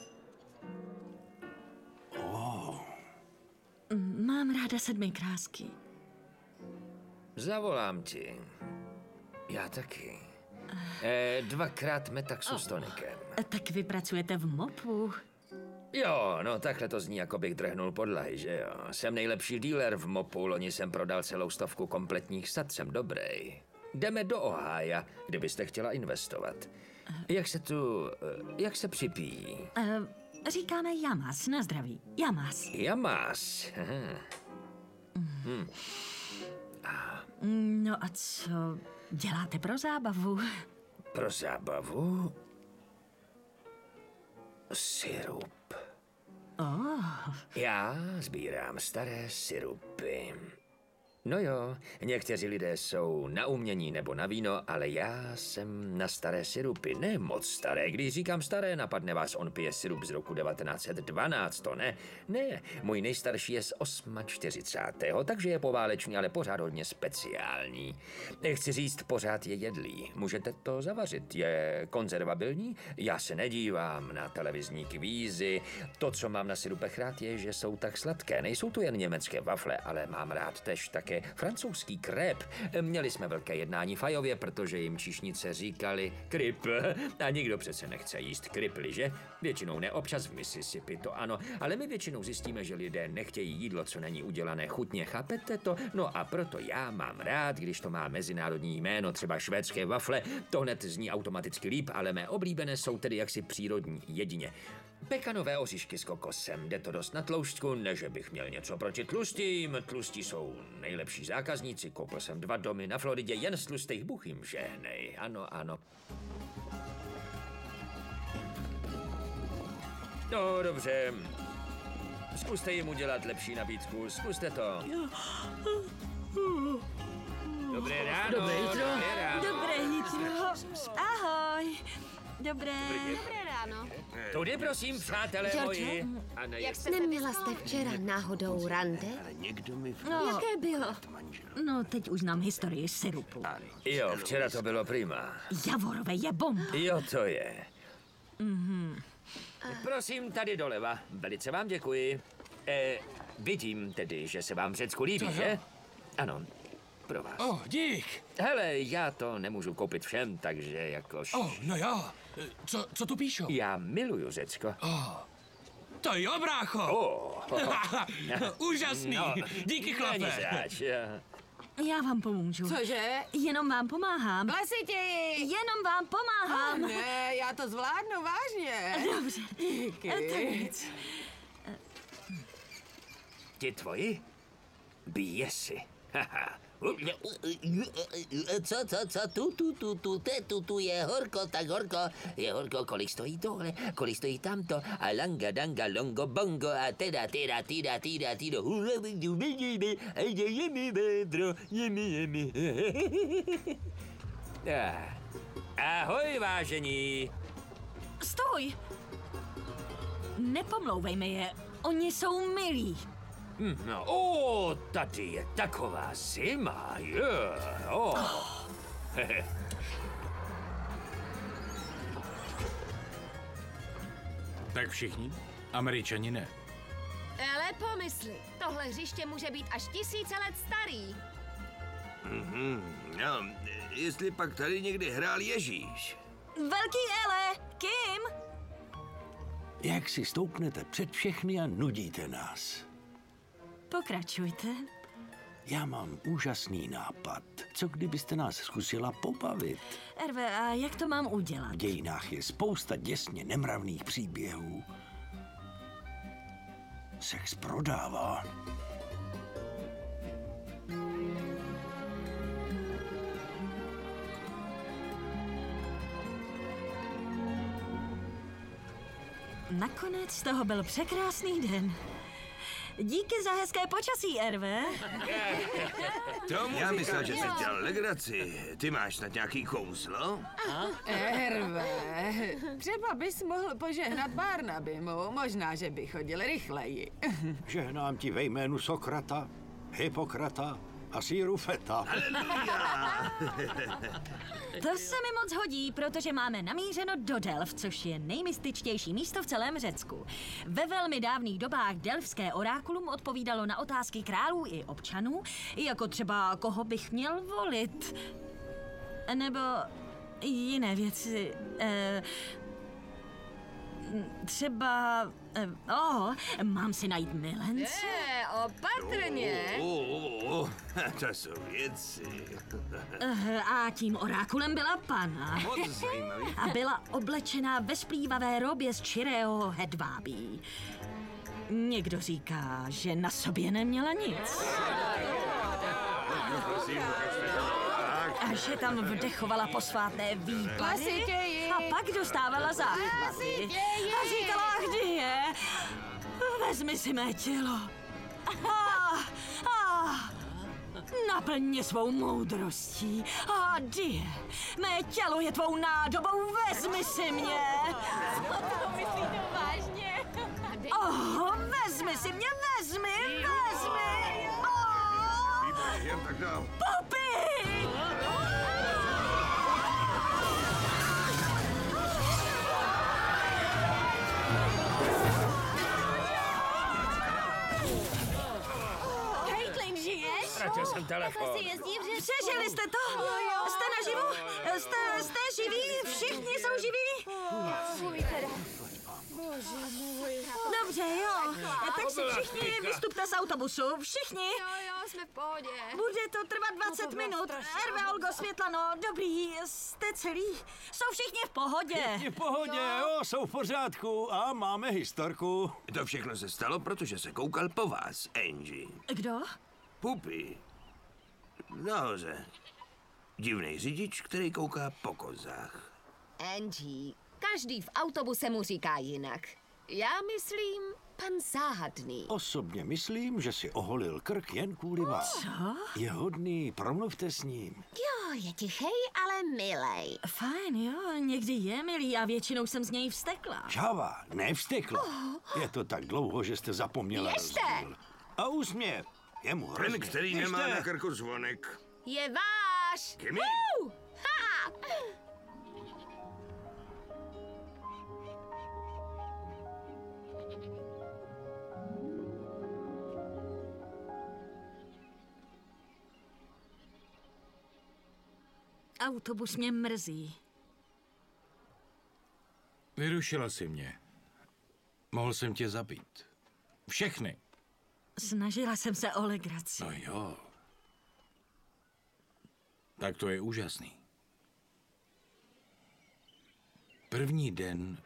Mám ráda sedmi krásky. Zavolám ti. Já taky. Eh, dvakrát metaxu s tonikem. Tak vy pracujete v mopu? Jo, no takhle to zní, jako bych drhnul podlahy, že jo. Jsem nejlepší dealer v mopu, loni jsem prodal celou stovku kompletních sad, jsem dobrý. Jdeme do Ohája, kdybyste chtěla investovat. Jak se tu, eh, jak se připíjí? Uh, říkáme Jamas, na zdraví. Jamas. Jamás. Aha. Hm. No a co děláte pro zábavu? Pro zábavu? Sirup. Oh, Já sbírám staré sirupy. No jo, někteří lidé jsou na umění nebo na víno, ale já jsem na staré sirupy. Ne moc staré. Když říkám staré, napadne vás, on pije sirup z roku devatenáct set dvanáct, to ne. Ne, můj nejstarší je z čtyřicátého osmého, takže je poválečný, ale pořád hodně speciální. Chci říct, pořád je jedlý. Můžete to zavařit. Je konzervabilní? Já se nedívám na televizní kvízy. To, co mám na sirupech rád, je, že jsou tak sladké. Nejsou to jen německé wafle, ale mám rád tež také francouzský krép. Měli jsme velké jednání v Fajově, protože jim číšnice říkali krip. A nikdo přece nechce jíst kriply, že? Většinou ne, občas v Mississippi, to ano. Ale my většinou zjistíme, že lidé nechtějí jídlo, co není udělané chutně, chápete to? No a proto já mám rád, když to má mezinárodní jméno, třeba švédské wafle, to hned zní automaticky líp, ale mé oblíbené jsou tedy jaksi přírodní jedině. Pekanové oříšky s kokosem, jde to dost na tloušťku, ne, že bych měl něco proti tlustým. Tlustí jsou nejlepší zákazníci, koupil jsem dva domy na Floridě, jen z tlustých Bůh jim žehnej. Ano, ano. No, dobře. Zkuste jim udělat lepší nabídku, zkuste to. Dobré ráno. Dobré jitro. Dobré ráno. dobré jitro. Ahoj. Dobré. Dobrý den. Dobré ráno. Ano. Tudy prosím, přátelé George, moji. Jak jste Neměla jste včera náhodou rande? Ale někdo mi v... No, Jaké bylo? no, teď už znám historii syrupu. Jo, včera to bylo prima. Javorové je bomba. Jo, to je. Mm-hmm. Prosím, tady doleva. Velice vám děkuji. Eh, vidím tedy, že se vám v Řecku líbí, že? Ano, pro vás. Oh, dík. Hele, já to nemůžu koupit všem, takže jakož... Oh, no jo. Co, co tu píšou? Já miluju Řecko. Oh, to jo, brácho. Oh. Úžasný. No, díky, není chlape. zač. Já vám pomůžu. Cože? Jenom vám pomáhám. Hlasitěji! Jenom vám pomáhám. Ne, já to zvládnu, vážně. Dobře. Díky. To nic. Ti tvoji? Bije si. Co, co, co, tu, tu, tu, tu, te, tu, tu je horko, tak horko, je horko, kolik stojí tohle, kolik stojí tamto, a langa, danga, longo, bongo, a teda, teda, tira, tira, tiro, a je mi vedro, je mi, je mi. Ahoj, vážení. Stoj! Nepomlouvejme je, oni jsou milí. Hm, no, o, tady je taková zima, jo. Oh. Tak všichni? Američani ne. Ale pomysli, tohle hřiště může být až tisíce let starý. Mhm, no, jestli pak tady někdy hrál Ježíš. Velký Ele, Kim? Jak si stoupnete před všechny a nudíte nás. Pokračujte. Já mám úžasný nápad. Co kdybyste nás zkusila pobavit? Erve, a jak to mám udělat? V dějinách je spousta děsně nemravných příběhů. Sex prodává. Nakonec z toho byl překrásný den. Díky za hezké počasí, Erve. Tomu Já myslel, že jsi dělal legraci. Ty máš snad nějaký kouzlo? Herve, třeba bys mohl požehnat Barnabimu, možná, že by chodil rychleji. Žehnám ti ve jménu Sokrata, Hippokrata a síru feta. To se mi moc hodí, protože máme namířeno do Delf, což je nejmystičtější místo v celém Řecku. Ve velmi dávných dobách delfské orákulum odpovídalo na otázky králů i občanů, jako třeba koho bych měl volit. Nebo jiné věci. Eh, třeba... Eh, oh, mám si najít milence? Je, opatrně. Oh, oh, oh, to jsou věci. Eh, a tím orákulem byla pana. Moc zajímavý. A byla oblečená ve splývavé robě z čirého hedvábí. Někdo říká, že na sobě neměla nic. A že tam vdechovala posvátné výpary Hlasitěji! a pak dostávala záchvaty. Hlasitěji! A říkala, kdy je? Vezmi si mé tělo. A, a, naplň mě svou moudrostí. A die, mé tělo je tvou nádobou, vezmi si mě. To myslíte vážně? Oh, vezmi si mě, vezmi, vezmi. Oh, Jen tak dál. Pupi! Caitlin, žiješ? Ztratil jsem telefon. Takhle si jezdí v Řecku. Přežili jste to? Jste naživu? Jste, jste živí? Všichni jsou živí? Fuj, teda. Bože můj. Dobře, jo. Tak si všichni vystupte z autobusu. Všichni. Jo, jo, jsme v pohodě. Bude to trvat dvacet to bylo minut. strašné. Erve, Olgo, Světlano, dobrý, jste celý. Jsou všichni v pohodě. V pohodě, jo, jsou v pořádku a máme historku. To všechno se stalo, protože se koukal po vás, Angie. Kdo? Pupi. Nahoře. Divný řidič, který kouká po kozách. Angie, každý v autobuse mu říká jinak. Já myslím, pan Záhadný. Osobně myslím, že si oholil krk jen kvůli vám. Co? Je hodný, promluvte s ním. Jo, je tichej, ale milej. Fajn, jo, někdy je milý a většinou jsem z něj vstekla. Žáva, nevstekla. Je to tak dlouho, že jste zapomněla Běžte. rozdíl. A úsměv. Je mu hrozně. Ten, který Běžte. nemá na krku zvonek. Je váš. Kimi? Uh, ha. Autobus mě mrzí. Vyrušila si mě. Mohl jsem tě zabít. Všechny. Snažila jsem se o legraci. No jo. Tak to je úžasný. První den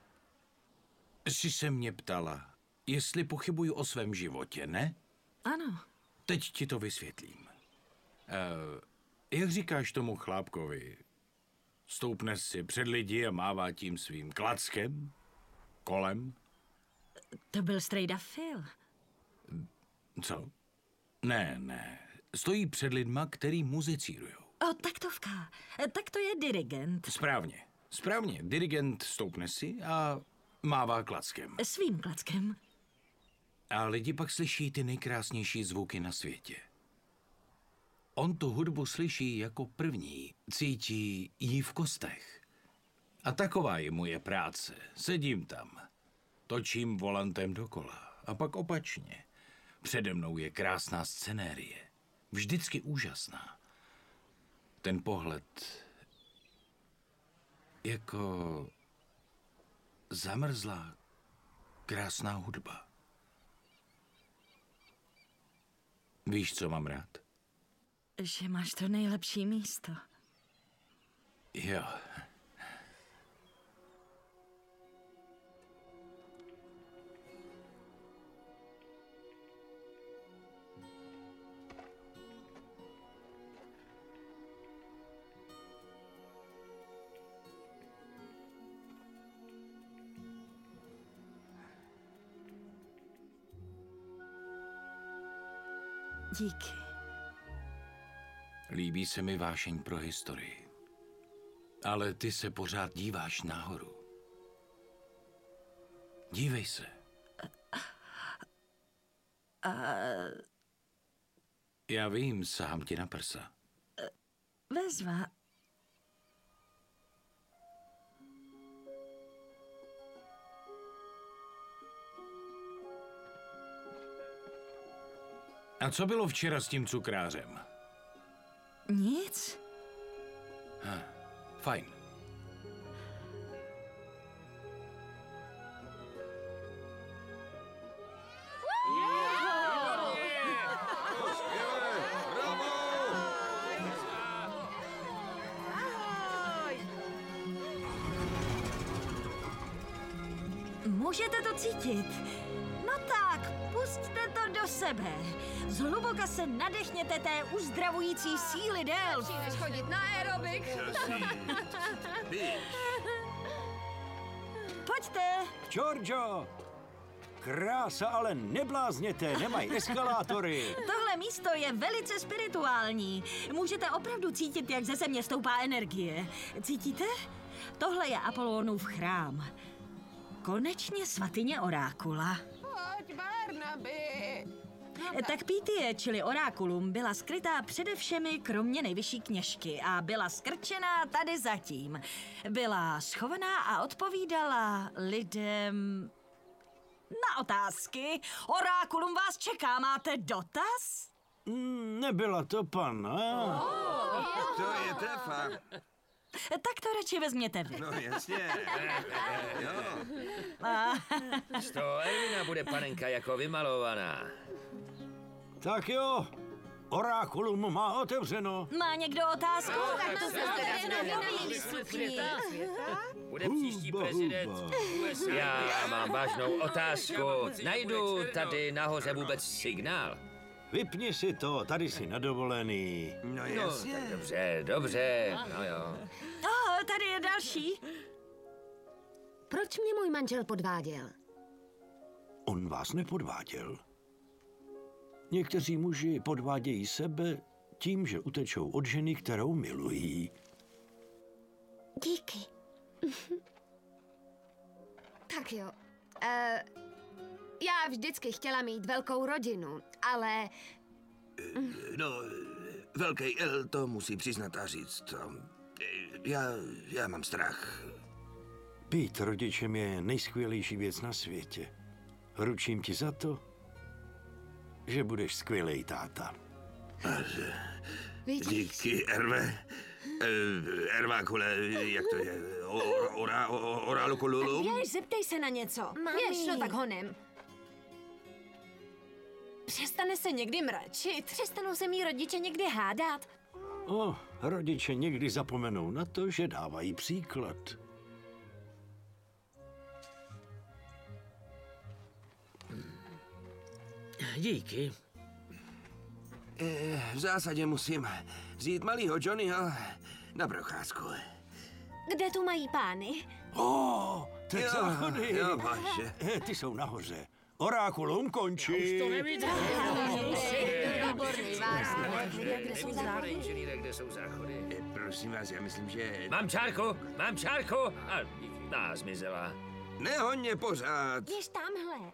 si se mě ptala, jestli pochybuju o svém životě, ne? Ano. Teď ti to vysvětlím. Uh, jak říkáš tomu chlápkovi? Stoupne si před lidi a mává tím svým klackem? Kolem? To byl strejda Phil. Co? Ne, ne. Stojí před lidma, který muzicírujou. O, taktovka. Tak to je dirigent. Správně. Správně. Dirigent stoupne si a mává klackem. Svým klackem. A lidi pak slyší ty nejkrásnější zvuky na světě. On tu hudbu slyší jako první, cítí ji v kostech. A taková je moje práce. Sedím tam, točím volantem dokola a pak opačně. Přede mnou je krásná scenérie. Vždycky úžasná. Ten pohled jako zamrzlá krásná hudba. Víš, co mám rád? Že máš to nejlepší místo. Jo. Díky. Líbí se mi vášeň pro historii. Ale ty se pořád díváš nahoru. Dívej se. Uh, Já vím, sám ti na prsa. Vezva. A co bylo včera s tím cukrářem? Nic. Ha, fajn. Můžete to cítit. No tak, pusťte to do sebe. Zhluboka se nadechněte té uzdravující síly del. Začínáš chodit na aerobik. Pojďte. Giorgio! Krása, ale neblázněte, nemají eskalátory. Tohle místo je velice spirituální. Můžete opravdu cítit, jak ze země stoupá energie. Cítíte? Tohle je Apollónův chrám. Konečně svatyně orákula. Pojď, Barnaby. Tak Pythie, čili orákulum, byla skrytá přede všemi, kromě nejvyšší kněžky, a byla skrčená tady zatím. Byla schovaná a odpovídala lidem na otázky. Orákulum vás čeká, máte dotaz? Mm, nebyla to pana. Oh, to je trefa. Tak to radši vezměte vy. No jasně. Jo. Z toho Ervina bude panenka jako vymalovaná. Tak jo, orákulum má otevřeno. Má někdo otázku? Bude příští prezident U S A. Já mám vážnou otázku. Najdu tady nahoře vůbec signál? Vypni si to, tady jsi na dovolený. No No, tak dobře, dobře, no jo. Oh, tady je další. Proč mě můj manžel podváděl? On vás nepodváděl. Někteří muži podvádějí sebe tím, že utečou od ženy, kterou milují. Díky. Tak jo. Uh, já vždycky chtěla mít velkou rodinu, ale... No, velký L to musí přiznat a říct. To. Já, já mám strach. Být rodičem je nejskvělejší věc na světě. Ručím ti za to, že budeš skvělej táta. Díky, Erve. Ervákule, jak to je? Orálokululum? Běž, zeptej se na něco. Mami. Běž, no tak honem. Přestane se někdy mračit. Přestanou se mý rodiče někdy hádat. O, rodiče někdy zapomenou na to, že dávají příklad. Díky. V zásadě musím vzít malýho Johnnyho na procházku. Kde tu mají pány? O, tak Jo, záchody. jo, bože. Eh, Ty jsou nahoře. Orákulum končí. Už to nevydržím. Výborný, Kde jsou záchody? Eh, Prosím vás, já myslím, že... Mám čárku, mám čárku. Aná zmizela. Nehoně pořád. Běž tamhle.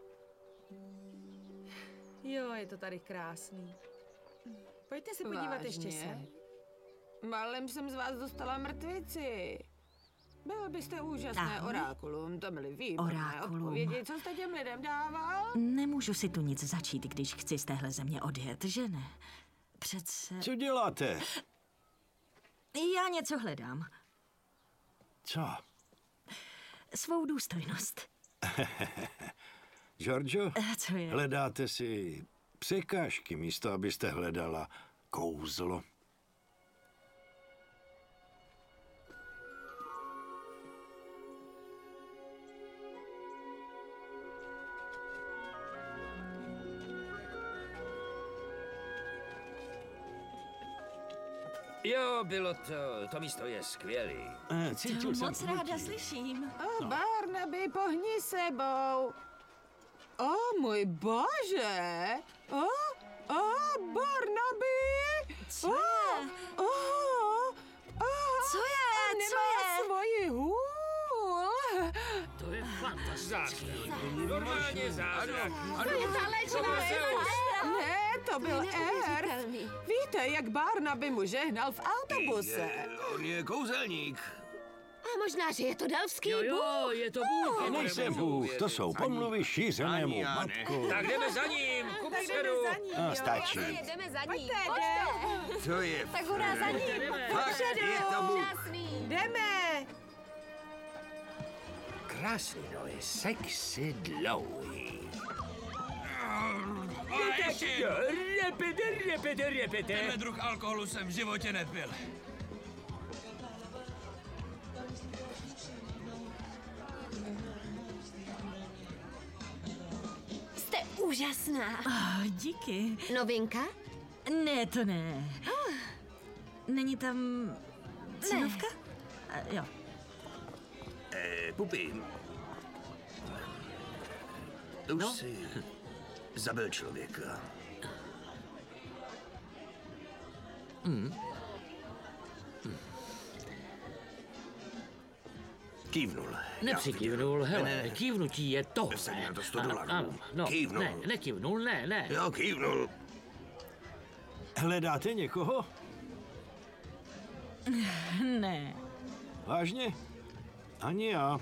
Jo, je to tady krásný. Pojďte se podívat Vážně? ještě sem. Malem jsem z vás dostala mrtvici. Byl byste úžasné Ahoj. orákulum, to byly výborné Orákulum. odpovědi. Co jste těm lidem dával? Nemůžu si tu nic začít, když chci z téhle země odjet, že ne? Přece... Co děláte? Já něco hledám. Co? Svou důstojnost. Giorgio, Eh, Co je? hledáte si překážky místo, abyste hledala kouzlo. Jo, bylo to, to místo je skvělý. Eh, Cítil jsem Moc ráda pnutí. slyším. O, no. Barnaby, pohni sebou. O, můj bože. O, o, Barnaby. Co o, je? O, o, Co je? on Co nemá je? svoji hůl. To je fantastické. Normálně zázrak. Ne, to byl R. Víte, jak Barnaby mu žehnal v autobuse. Je, on je kouzelník. A možná, že je to dalský Jo, jo, bůh. je to Bůh. To nejsem Bůh, to jsou pomluvy šířenému ani já ne. matku. Tak jdeme za ním, ku předu. A stačí. Jdeme za ní. Pojďte. To je Tak hurá za ní. fakt, je to Bůh. Úžasný. Jdeme. Krásný, no je sexy dlouhý. A ještě Repete, repete, repete. tenhle druh alkoholu jsem v životě nepil. Jste úžasná. Oh, díky. Novinka? Ne, to ne. Není tam cenovka? Ne. Jo. Eh, Pupi. Už no? si zabil člověka. Hmm. Kývnul. Nepřikývnul, hele, Ne, ne. kývnutí je to. Vsadím na to sto Ano, dolarů. ano, no, Kývnul. ne, nekývnul, ne, ne. Jo, kývnul. Hledáte někoho? Ne. Vážně? Ani já.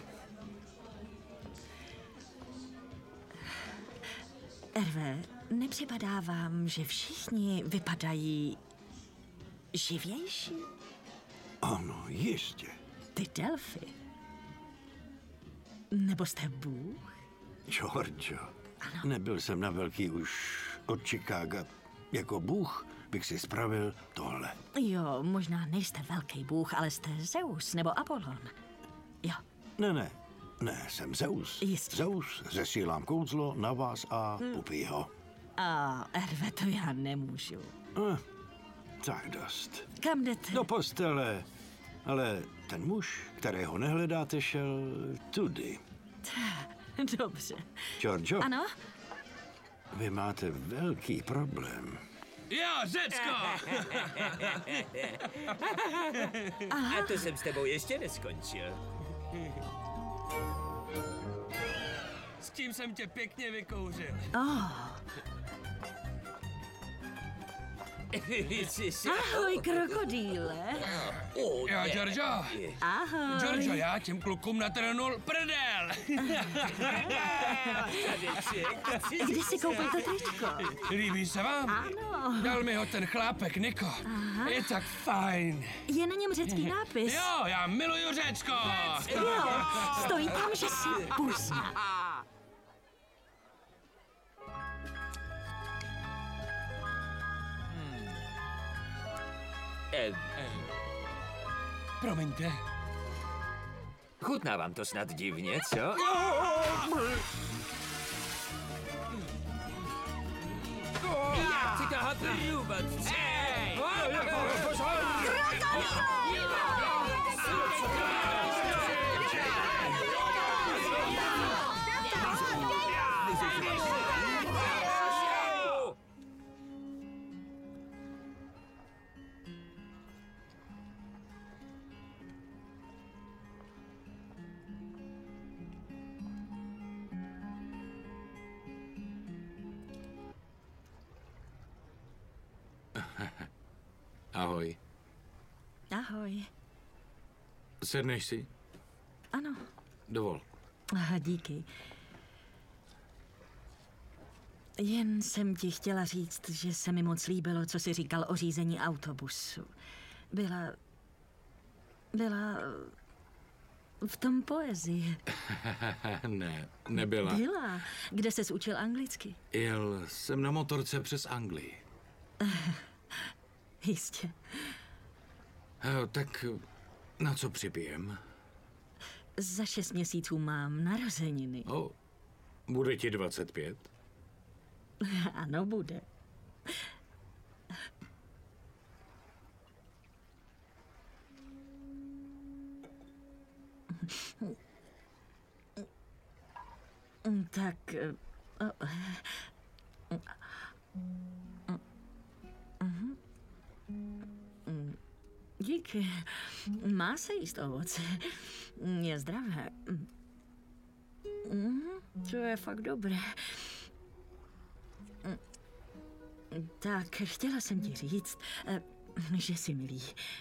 Erve, nepřipadá vám, že všichni vypadají živější? Ano, jistě. Ty delfy. Nebo jste Bůh? Giorgio, nebyl jsem na velký už od Chicaga. Jako Bůh bych si spravil tohle. Jo, možná nejste velký Bůh, ale jste Zeus nebo Apollon. Jo. Ne, ne, ne, jsem Zeus. Jistě. Zeus, zesílám kouzlo na vás a Hmm. Pupího. A Erve, to já nemůžu. Eh, tak dost. Kam jdete? Do postele. Ale ten muž, kterého nehledáte, šel tudy. Dobře. Giorgio, Ano? vy máte velký problém. Jo, Řecko! A to jsem s tebou ještě neskončil. S tím jsem tě pěkně vykouřil. Oh. Ahoj, krokodýle. Jo, Giorgio. Ahoj. Giorgio, já těm klukům natrhnul prdel. Kdy jsi koupil to tričko? Líbí se vám? Ano. Dal mi ho ten chlápek Niko. Aha. Je tak fajn. Je na něm řecký nápis. Jo, já miluju Řecko. Jo, stojí tam, že jsi buzna. Eh, Promiňte. chutná vám to snad divně, co? Já chci tahat průvodce! Ahoj. Ahoj. Sedneš si? Ano. Dovol. Aha, díky. Jen jsem ti chtěla říct, že se mi moc líbilo, co jsi říkal o řízení autobusu. Byla... Byla... v tom poezie. Ne, nebyla. Byla. Kde ses učil anglicky? Jel jsem na motorce přes Anglii. Jistě. Jo, tak na co připijem? Za šest měsíců mám narozeniny. O, bude ti dvacet pět? Ano, bude. Tak... o, mhm. Díky. Má se jíst ovoce. Je zdravé. Mhm, to je fakt dobré. Tak, chtěla jsem ti říct, že jsi milý.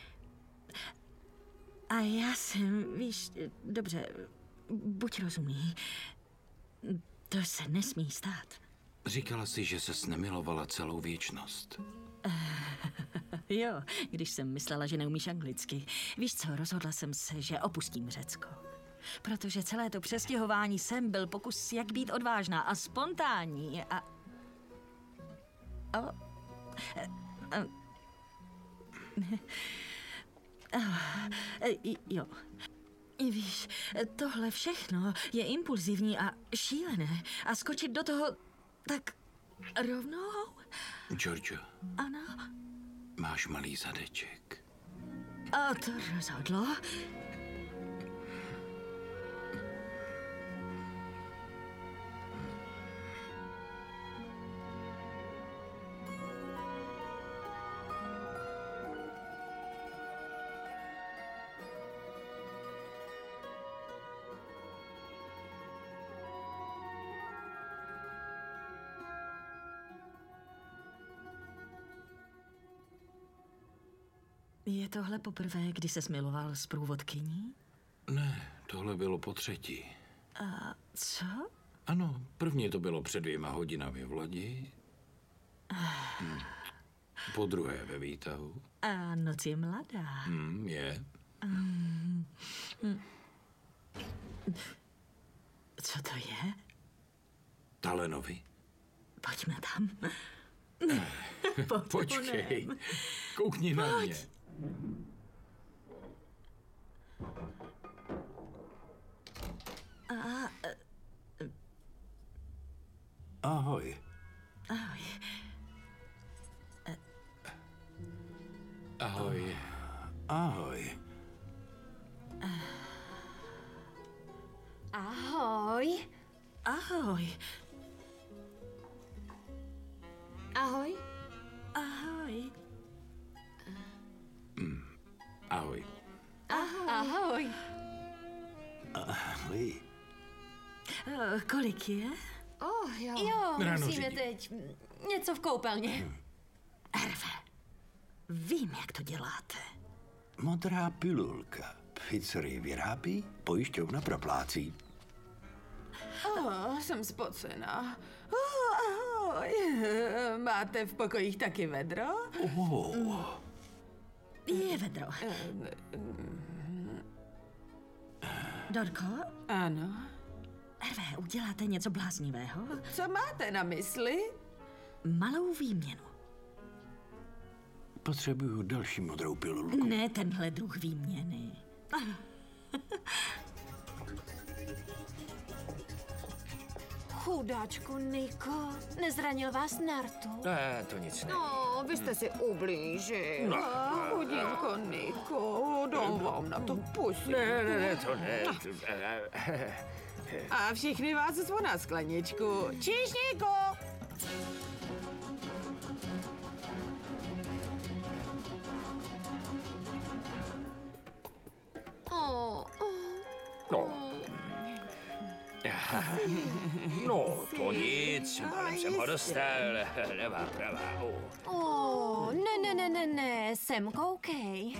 A já jsem, víš, dobře, buď rozumný. To se nesmí stát. Říkala jsi, že ses nemilovala celou věčnost. Jo, když jsem myslela, že neumíš anglicky. Víš co, rozhodla jsem se, že opustím Řecko. Protože celé to přestěhování sem byl pokus, jak být odvážná a spontánní a... a... a... a... a... jo. Víš, tohle všechno je impulzivní a šílené. A skočit do toho tak rovnou? Giorgio. Ano. Máš malý zadeček. A to rozhodlo? Je tohle poprvé, kdy se smiloval s průvodkyní? Ne, tohle bylo po třetí. A co? Ano, první to bylo před dvěma hodinami v lodi. Hm. Po druhé ve výtahu. A noc je mladá. Hm, je. Um, hm. Co to je? Talenovi. Pojďme tam. Počkej, koukni na Pojď. mě. A, Ahoj. ahoj. Ahoj. Ahoj. Ahoj. Ahoj. Ahoj. Ahoj. Ahoj. Ahoj. Ahoj. Uh, kolik je? Oh, jo. Jo, Ráno musíme řídím. teď něco v koupelně. Erve, vím, jak to děláte. Modrá pilulka. Pizzerii vyrábí, pojišťovna proplácí. Oh, jsem spocená. Oh, ahoj. Máte v pokojích taky vedro? Oh. Je vedro. Dorko? Ano. Erve, uděláte něco bláznivého? Co máte na mysli? Malou výměnu. Potřebuju další modrou pilulku. Ne tenhle druh výměny. Chudáčku Niko, nezranil vás Nartu? Ne, to nic ne. No, vy jste si ublížil. No. Ah, chudinko Niko, dám vám na to pusy. Ne, ne, ne, to ne. A všichni vás zvu na skleničku. Číšníku! Oh, No. No, to nic, málem jsem ho dostal. Levá, pravá. Oh. oh, ne, ne, ne, ne, ne, sem koukej.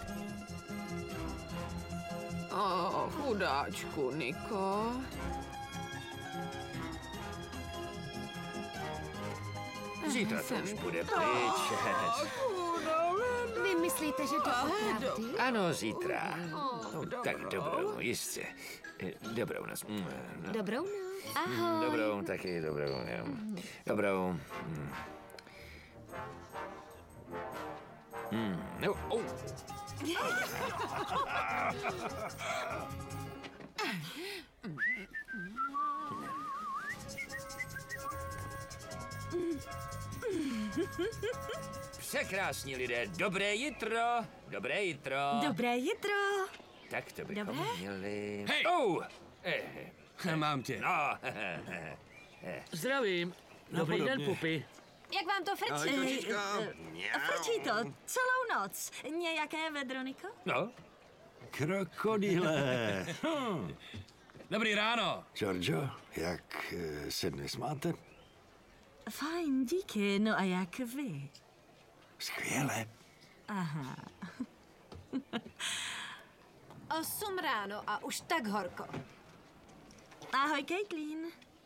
Oh, chudáčku Niko. Zítra to už bude pryč. Vy myslíte, že doopravdy? Ano, zítra. No, tak dobrou, jistě. Dobrou nás. Dobrou noc. Ahoj. Dobrou, taky dobrou. Jo. Dobrou. Hmm. Hmm. No, oh. Překrásní lidé, dobré jitro, dobré jitro. Dobré jitro. Tak to bychom Dobré? měli... Hej! Oh! Eh, Mám tě. no, Zdravím. Dobrý den, pupy. Jak vám to frčí? Frčí to celou noc. Nějaké vedro, Niko? no. Krokodýle. Hm. Dobrý ráno. Giorgio, jak eh, se dnes máte? Fajn, díky. No a jak vy? Skvěle. Aha. Osm ráno a už tak horko. Ahoj, Caitlin.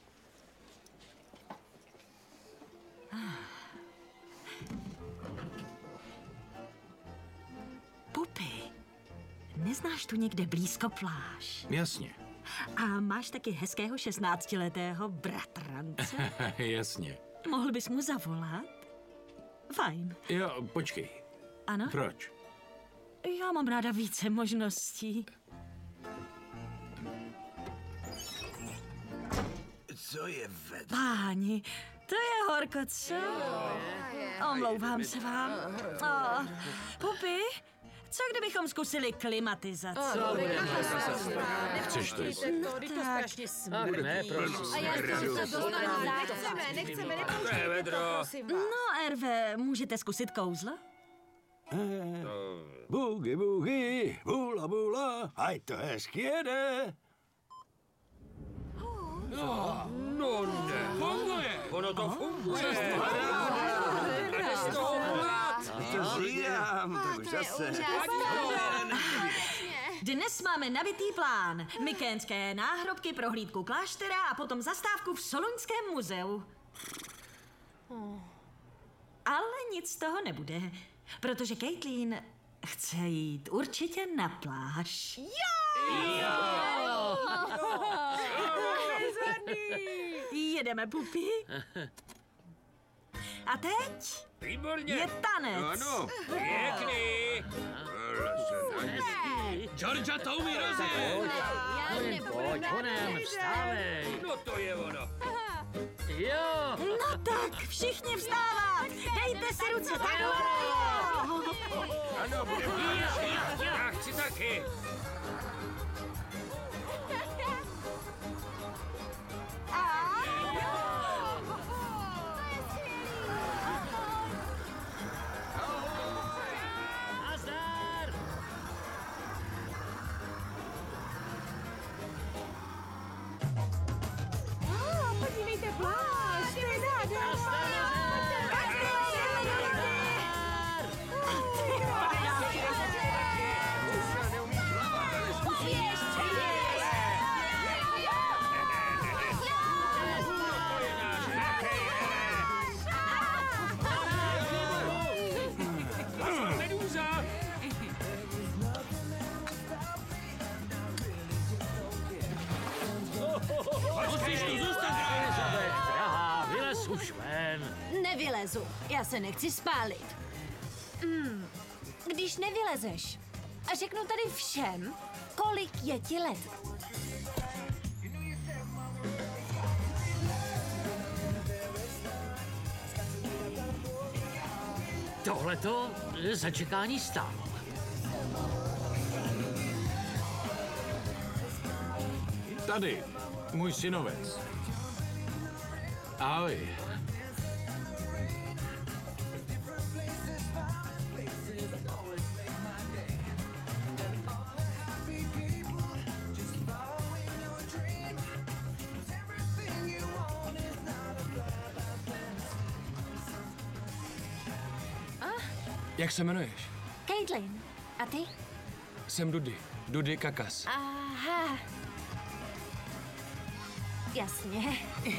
Pupy, neznáš tu někde blízko pláž? Jasně. A máš taky hezkého šestnáctiletého bratrance? Jasně. Mohl bys mu zavolat? Fajn. Jo, počkej. Ano? Proč? Já mám ráda více možností. Co je vedro? Páni, to je horko, co? Omlouvám se vám. Oh. Pupy, co kdybychom zkusili klimatizaci? Chceš to? Tak, Ach ne, prosím. A já jsem se dostanu nechceme, nechceme, nepouštějte vedro. to, prosím vás. no, Erve, můžete zkusit kouzlo? Eh, Boogie, boogie, bula, bula, ať to hezky jede. No ne. Funguje. Ono to funguje. A z toho hlad. To říkám, tak už To je zase. úžasné. Dnes máme nabitý plán. Mykénské náhrobky, prohlídku kláštera a potom zastávku v Soluňském muzeu. Ale nic z toho nebude, protože Caitlin chce jít určitě na pláž. Jedeme, Pupy. A teď Výborně. je tanec. Ano. Pěkný. Georgia to umí rozjet. Já nebudu Pojď, honem, vstávej. No to je ono. Jo. No tak, všichni vstávat. Dejte si ruce takhle. Ano, budeme. Já chci taky. Nazdar. času. Já se nechci spálit. Hmm, když nevylezeš a řeknu tady všem, kolik je ti let. Tohleto začekání stálo. Tady, můj synovec. Ahoj. Jak se jmenuješ? Caitlin. A ty? Jsem Dudy. Dudy Kakas. Aha. Jasně.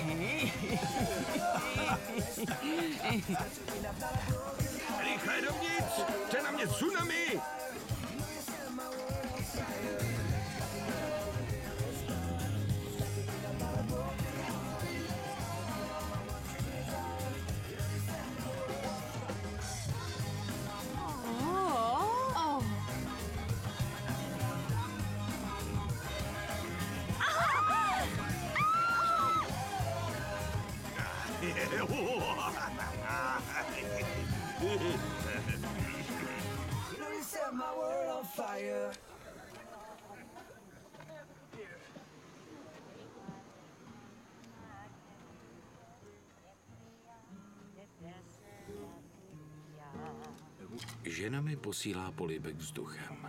Rychle dovnitř! Jde na mě tsunami! Žena mi posílá polibek vzduchem.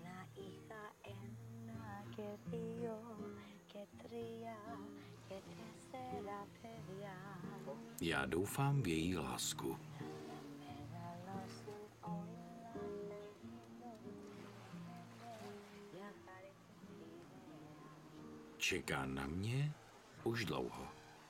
Já doufám v její lásku. Čeká na mě už dlouho.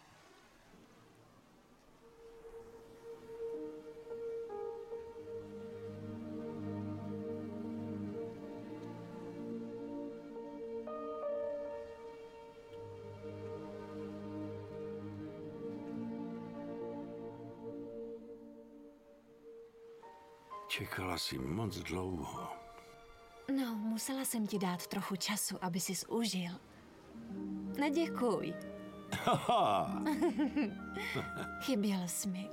Čekala jsi moc dlouho. No, musela jsem ti dát trochu času, aby sis užil. Neděkuj. Chyběl jsi mi.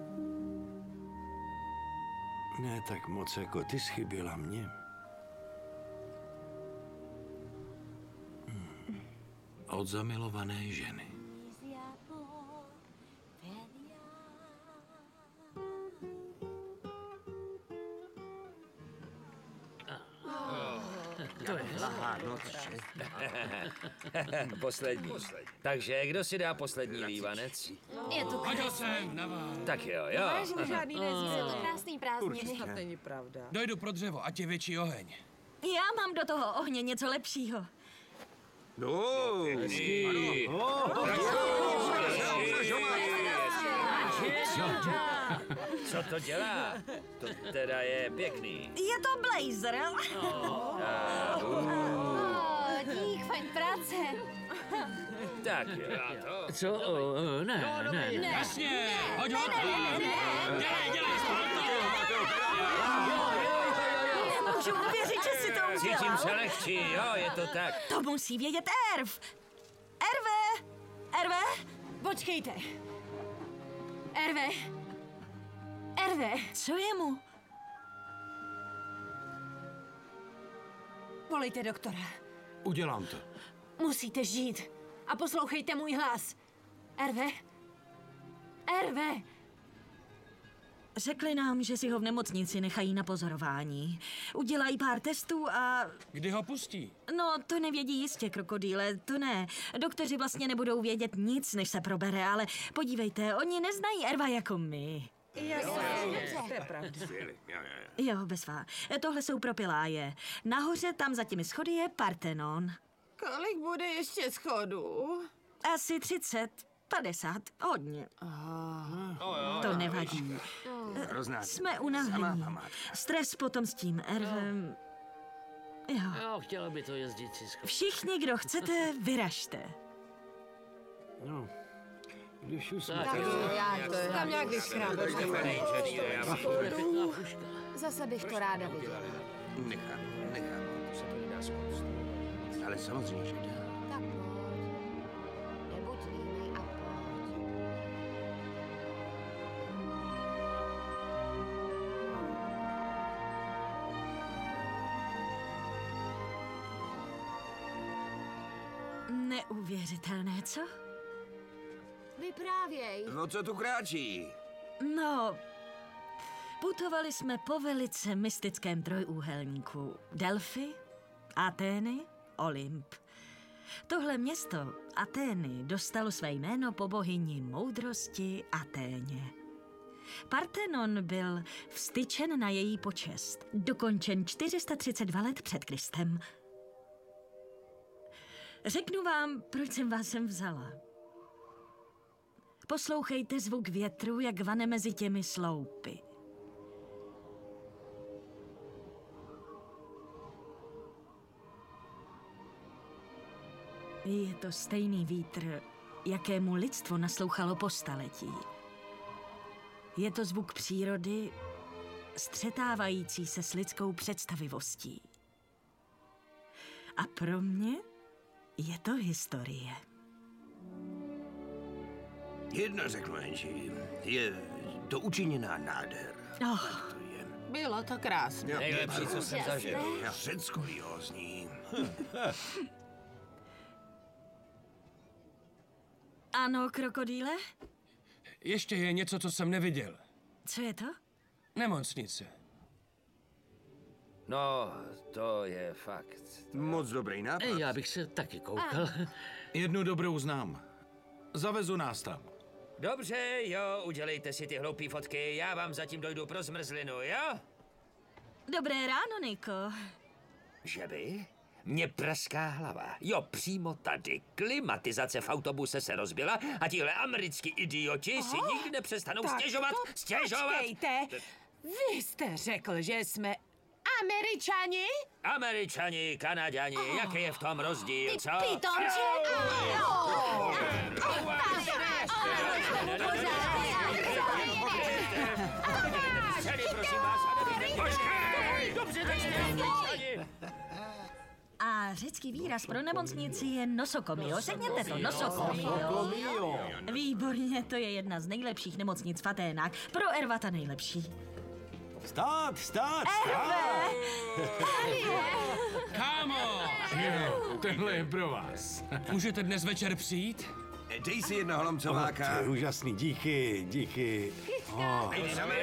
Ne tak moc, jako ty jsi chyběla mně. Od zamilované ženy. To je lahá noc. Poslední. Takže kdo si dá poslední lívanec? Je to Hodil jsem na vás. Tak jo, jo. Vážně žádný nezní, jsou to krásný prázdniny. To není pravda. Dojdu pro dřevo, ať je větší oheň. Já mám do toho ohně něco lepšího. No, Hezký. Co to dělá? To teda je pěkný. Je to blazer. Oh, dík, fajn práce. Tak jo. Co? O, ne, ne, ne. Jasně, hoď ho tam. Dělej, dělej, Nemůžu uvěřit, že si to udělal. Cítím se lehčí, jo, je to tak. To musí vědět Erv. Erve! Erve! Počkejte. Erve. Erve. Co je mu? Volejte doktora. Udělám to. Musíte žít. A poslouchejte můj hlas. Erve. Erve. Řekli nám, že si ho v nemocnici nechají na pozorování. Udělají pár testů a... Kdy ho pustí? No, to nevědí jistě, krokodýle, to ne. Doktoři vlastně nebudou vědět nic, než se probere, ale podívejte, oni neznají Erva jako my. To je pravda. Jo, bezvá. Tohle jsou propiláje. Nahoře, tam za těmi schody, je Partenon. Kolik bude ještě schodů? Asi třicet, padesát, hodně. To nevadí. Jsme unavení. Stres potom s tím Ervem. Jo. Jo, chtěla by to jezdit si. Všichni, kdo chcete, vyražte. No, Když už jsme Tak tady... jo, já to Tam nějak vyschrábat. Zase bych to ráda viděla. Nechám, nechám. To se to nedá zkonstruovat. Ale samozřejmě, že dá. Tak pojď. Nebuď línej a pojď. Neuvěřitelné, co? Vyprávěj. No co tu kráčí? No, putovali jsme po velice mystickém trojúhelníku. Delphi, Atény, Olymp. Tohle město, Atény, dostalo své jméno po bohyni moudrosti Aténě. Parthenon byl vztyčen na její počest, dokončen čtyři sta třicet dva let před Kristem. Řeknu vám, proč jsem vás sem vzala. Poslouchejte zvuk větru, jak vane mezi těmi sloupy. Je to stejný vítr, jakému lidstvo naslouchalo po staletí. Je to zvuk přírody, střetávající se s lidskou představivostí. A pro mě je to historie. Jedno řeknu, Angie. Je to učiněná nádhera. Oh. To je. Bylo to krásné. Nejlepší, co jsem zažil. Řecko-józní. Ano, krokodýle? Ještě je něco, co jsem neviděl. Co je to? Nemocnice. No, to je fakt. Moc dobrý nápad. Ej, já bych se taky koukal. Jednu dobrou znám. Zavezu nás tam. Dobře, jo, udělejte si ty hloupý fotky, já vám zatím dojdu pro zmrzlinu, jo? Dobré ráno, Niko. Že by? Mně praská hlava. Jo, přímo tady. Klimatizace v autobuse se rozbila a tihle americký idioti si Oh, nikdy nepřestanou tak stěžovat, to stěžovat. Počkejte, vy jste řekl, že jsme Američani? Američani, Kanaďani, oh. jaký je v tom rozdíl, co? Pitomče! Dobře, tak jste Američani. A řecký výraz pro nemocnici je nosokomio. Řekněte to, nosokomio. Výborně, to je jedna z nejlepších nemocnic v Aténách. Pro Ervata nejlepší. Stát, stát, stát! Kámo! Jo, tenhle je pro vás. Můžete dnes večer přijít? Dej si jedno holomcováka. To je úžasný, díky, díky. Oh.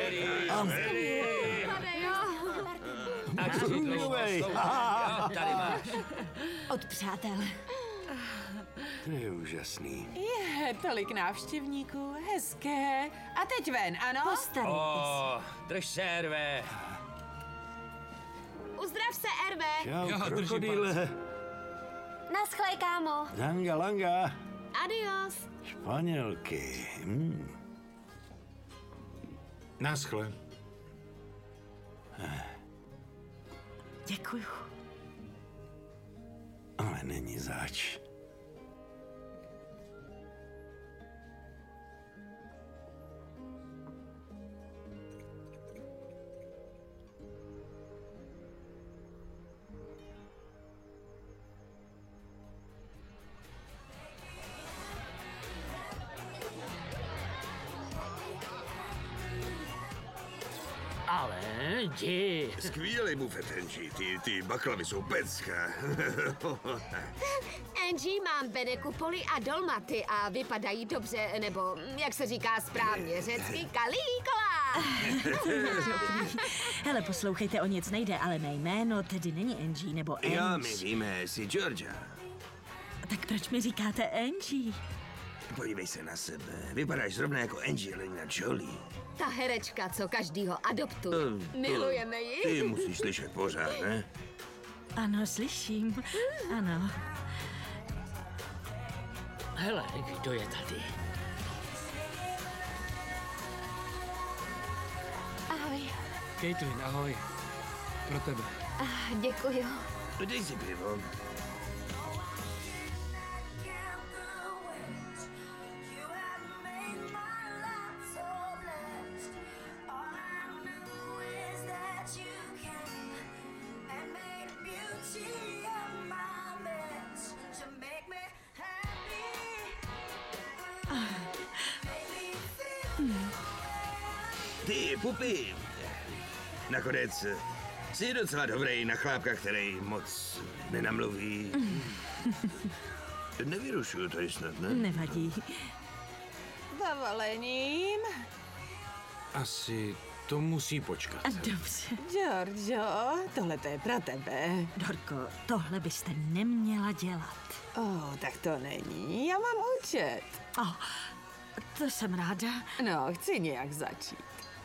Mluvej. Jo, tady máš. Od přátel. To je úžasný. Je, tolik návštěvníků, hezké. A teď ven, ano? Postarejte se. O, drž se, Erve. Uzdrav se, Erve! Čau, Já držím krokodýle. Naschlej, kámo! Langa, langa. Adios! Španělky. Hmm. Naschle. Děkuju. Ale není zač. Ale jdi. Skvělý bufet, Angie. Ty, ty baklavy jsou pecka. Angie, mám benekupoli a dolmaty a vypadají dobře, nebo jak se říká správně řecky, kalíkola. Hele, poslouchejte, o nic nejde, ale mé jméno tedy není Angie nebo Ange. Já, my víme, jsi Georgia. Tak proč mi říkáte Angie? Podívej se na sebe. Vypadáš zrovna jako Angelina Jolie. Ta herečka, co každýho adoptuje. Milujeme ji. Ty musíš slyšet pořád, ne? Ano, slyším. Ano. Hele, kdo je tady? Ahoj. Caitlin, ahoj. Pro tebe. Ah, děkuju. Dej si pivo. Ty, Pupi, nakonec jsi docela dobrý na chlápka, který moc nenamluví. Nevyrušuju tady snad, ne? Nevadí. Zavolením. Asi to musí počkat. Dobře. Giorgio, tohle to je pro tebe. Dorko, tohle byste neměla dělat. Oh, tak to není. Já mám účet. Oh, to jsem ráda. No, chci nějak začít.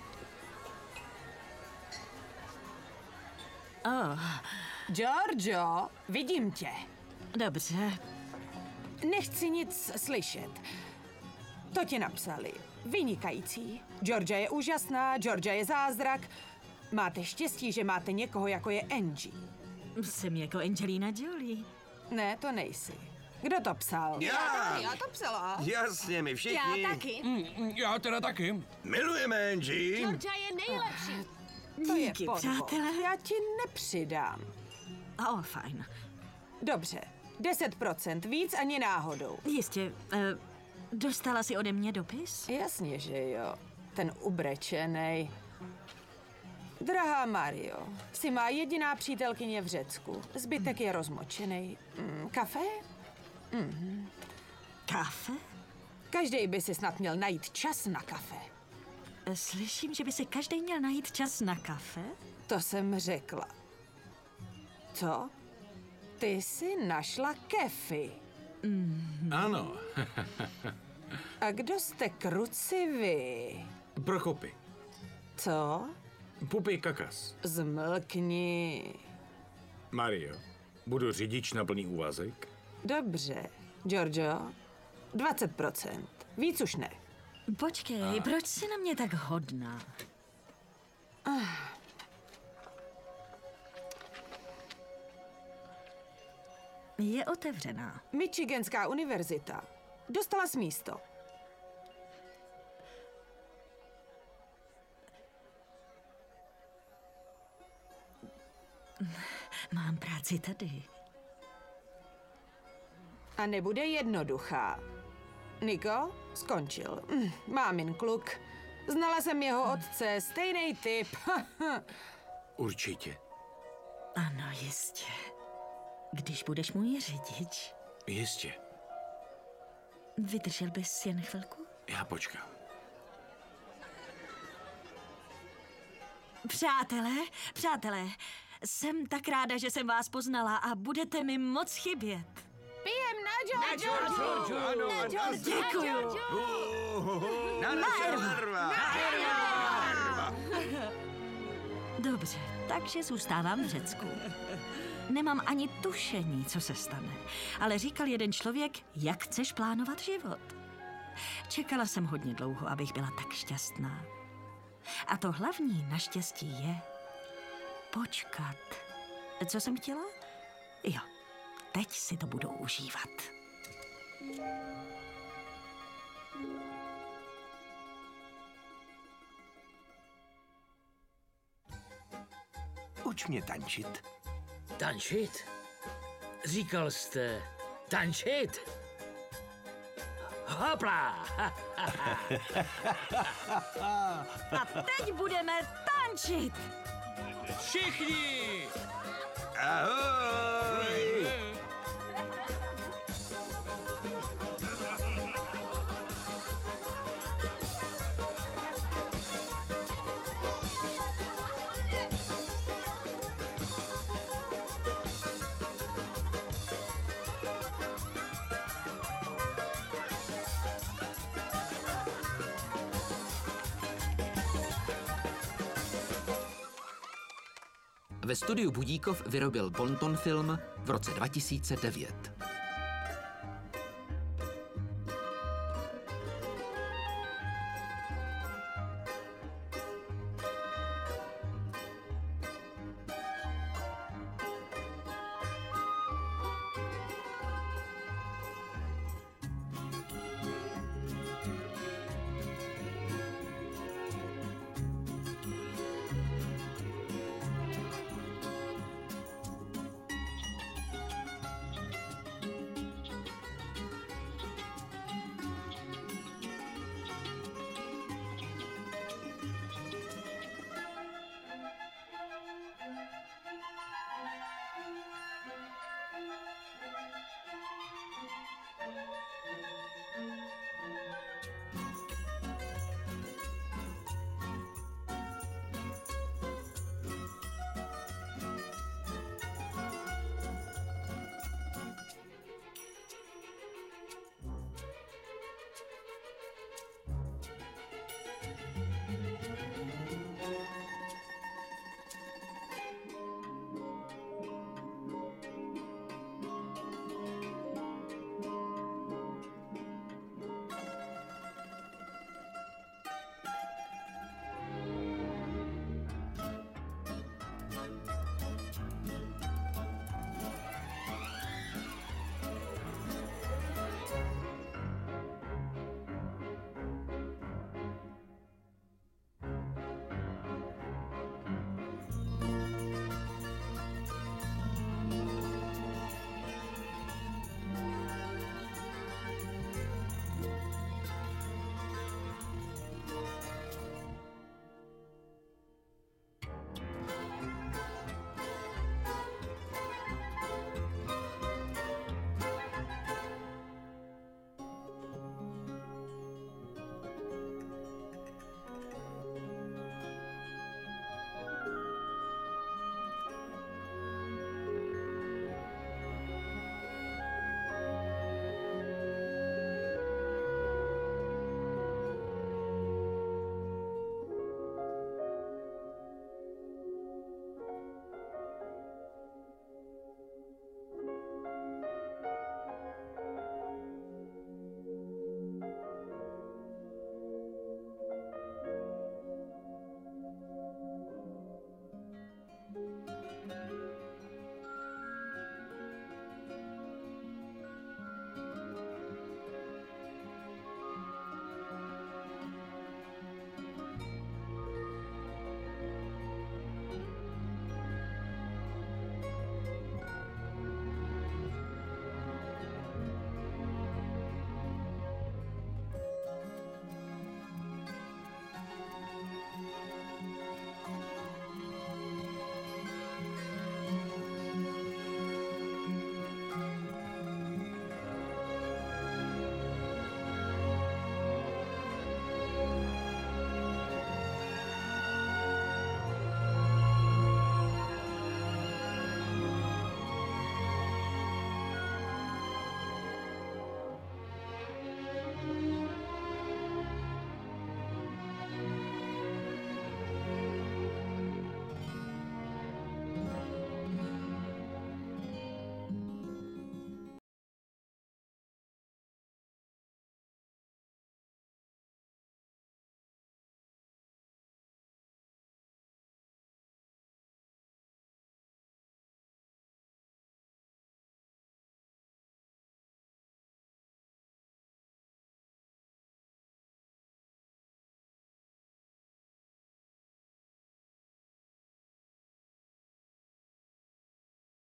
Oh. Giorgio, vidím tě. Dobře. Nechci nic slyšet. To ti napsali. Vynikající. Georgia je úžasná, Georgia je zázrak. Máte štěstí, že máte někoho, jako je Angie. Jsem jako Angelina Jolie. Ne, to nejsi. Kdo to psal? Já! Já to psala. Jasně, my všichni. Já taky. Mm, já teda taky. Milujeme Angie. Georgia je nejlepší. To je Díky, podvod. přátelé. Já ti nepřidám. Oh, fajn. Dobře, deset procent víc ani náhodou. Jistě. Uh, dostala jsi ode mě dopis? Jasně, že jo. Ten ubrečenej. Drahá Mario, jsi má jediná přítelkyně v Řecku. Zbytek je rozmočenej. Mm, kafe? Mhm. Kafe? Každý by si snad měl najít čas na kafe. Slyším, že by si každý měl najít čas na kafe? To jsem řekla. Co? Ty jsi našla kefy. Mm. Ano. A kdo jste kruci vy? Prochopy. Co? Pupi kakas. Zmlkni. Mario, budu řidič na plný úvazek? Dobře. Giorgio, dvacet procent. Víc už ne. Počkej, A... proč jsi na mě tak hodná? Ah. Je otevřená. Michiganská univerzita. Dostala jsi místo. Mám práci tady. A nebude jednoduchá. Niko skončil. Mámin kluk. Znala jsem jeho otce, stejný typ. Určitě. Ano, jistě. Když budeš můj řidič. Jistě. Vydržel bys jen chvilku? Já počkám. Přátelé, přátelé, jsem tak ráda, že jsem vás poznala a budete mi moc chybět. Pijem na Giorgio! Na Giorgio! Ano, Na Giorgio! Děkuju. Na Narva! Dobře, takže zůstávám v Řecku. Nemám ani tušení, co se stane, ale říkal jeden člověk, jak chceš plánovat život. Čekala jsem hodně dlouho, abych byla tak šťastná. A to hlavní naštěstí je počkat. Co jsem chtěla? Jo, teď si to budu užívat. Uč mě tančit. Tančit? Říkal jste tančit? Hopla! A teď budeme tančit! Všichni! Ahoj! Ve studiu Budíkov vyrobil Bonton Film v roce dva tisíce devět.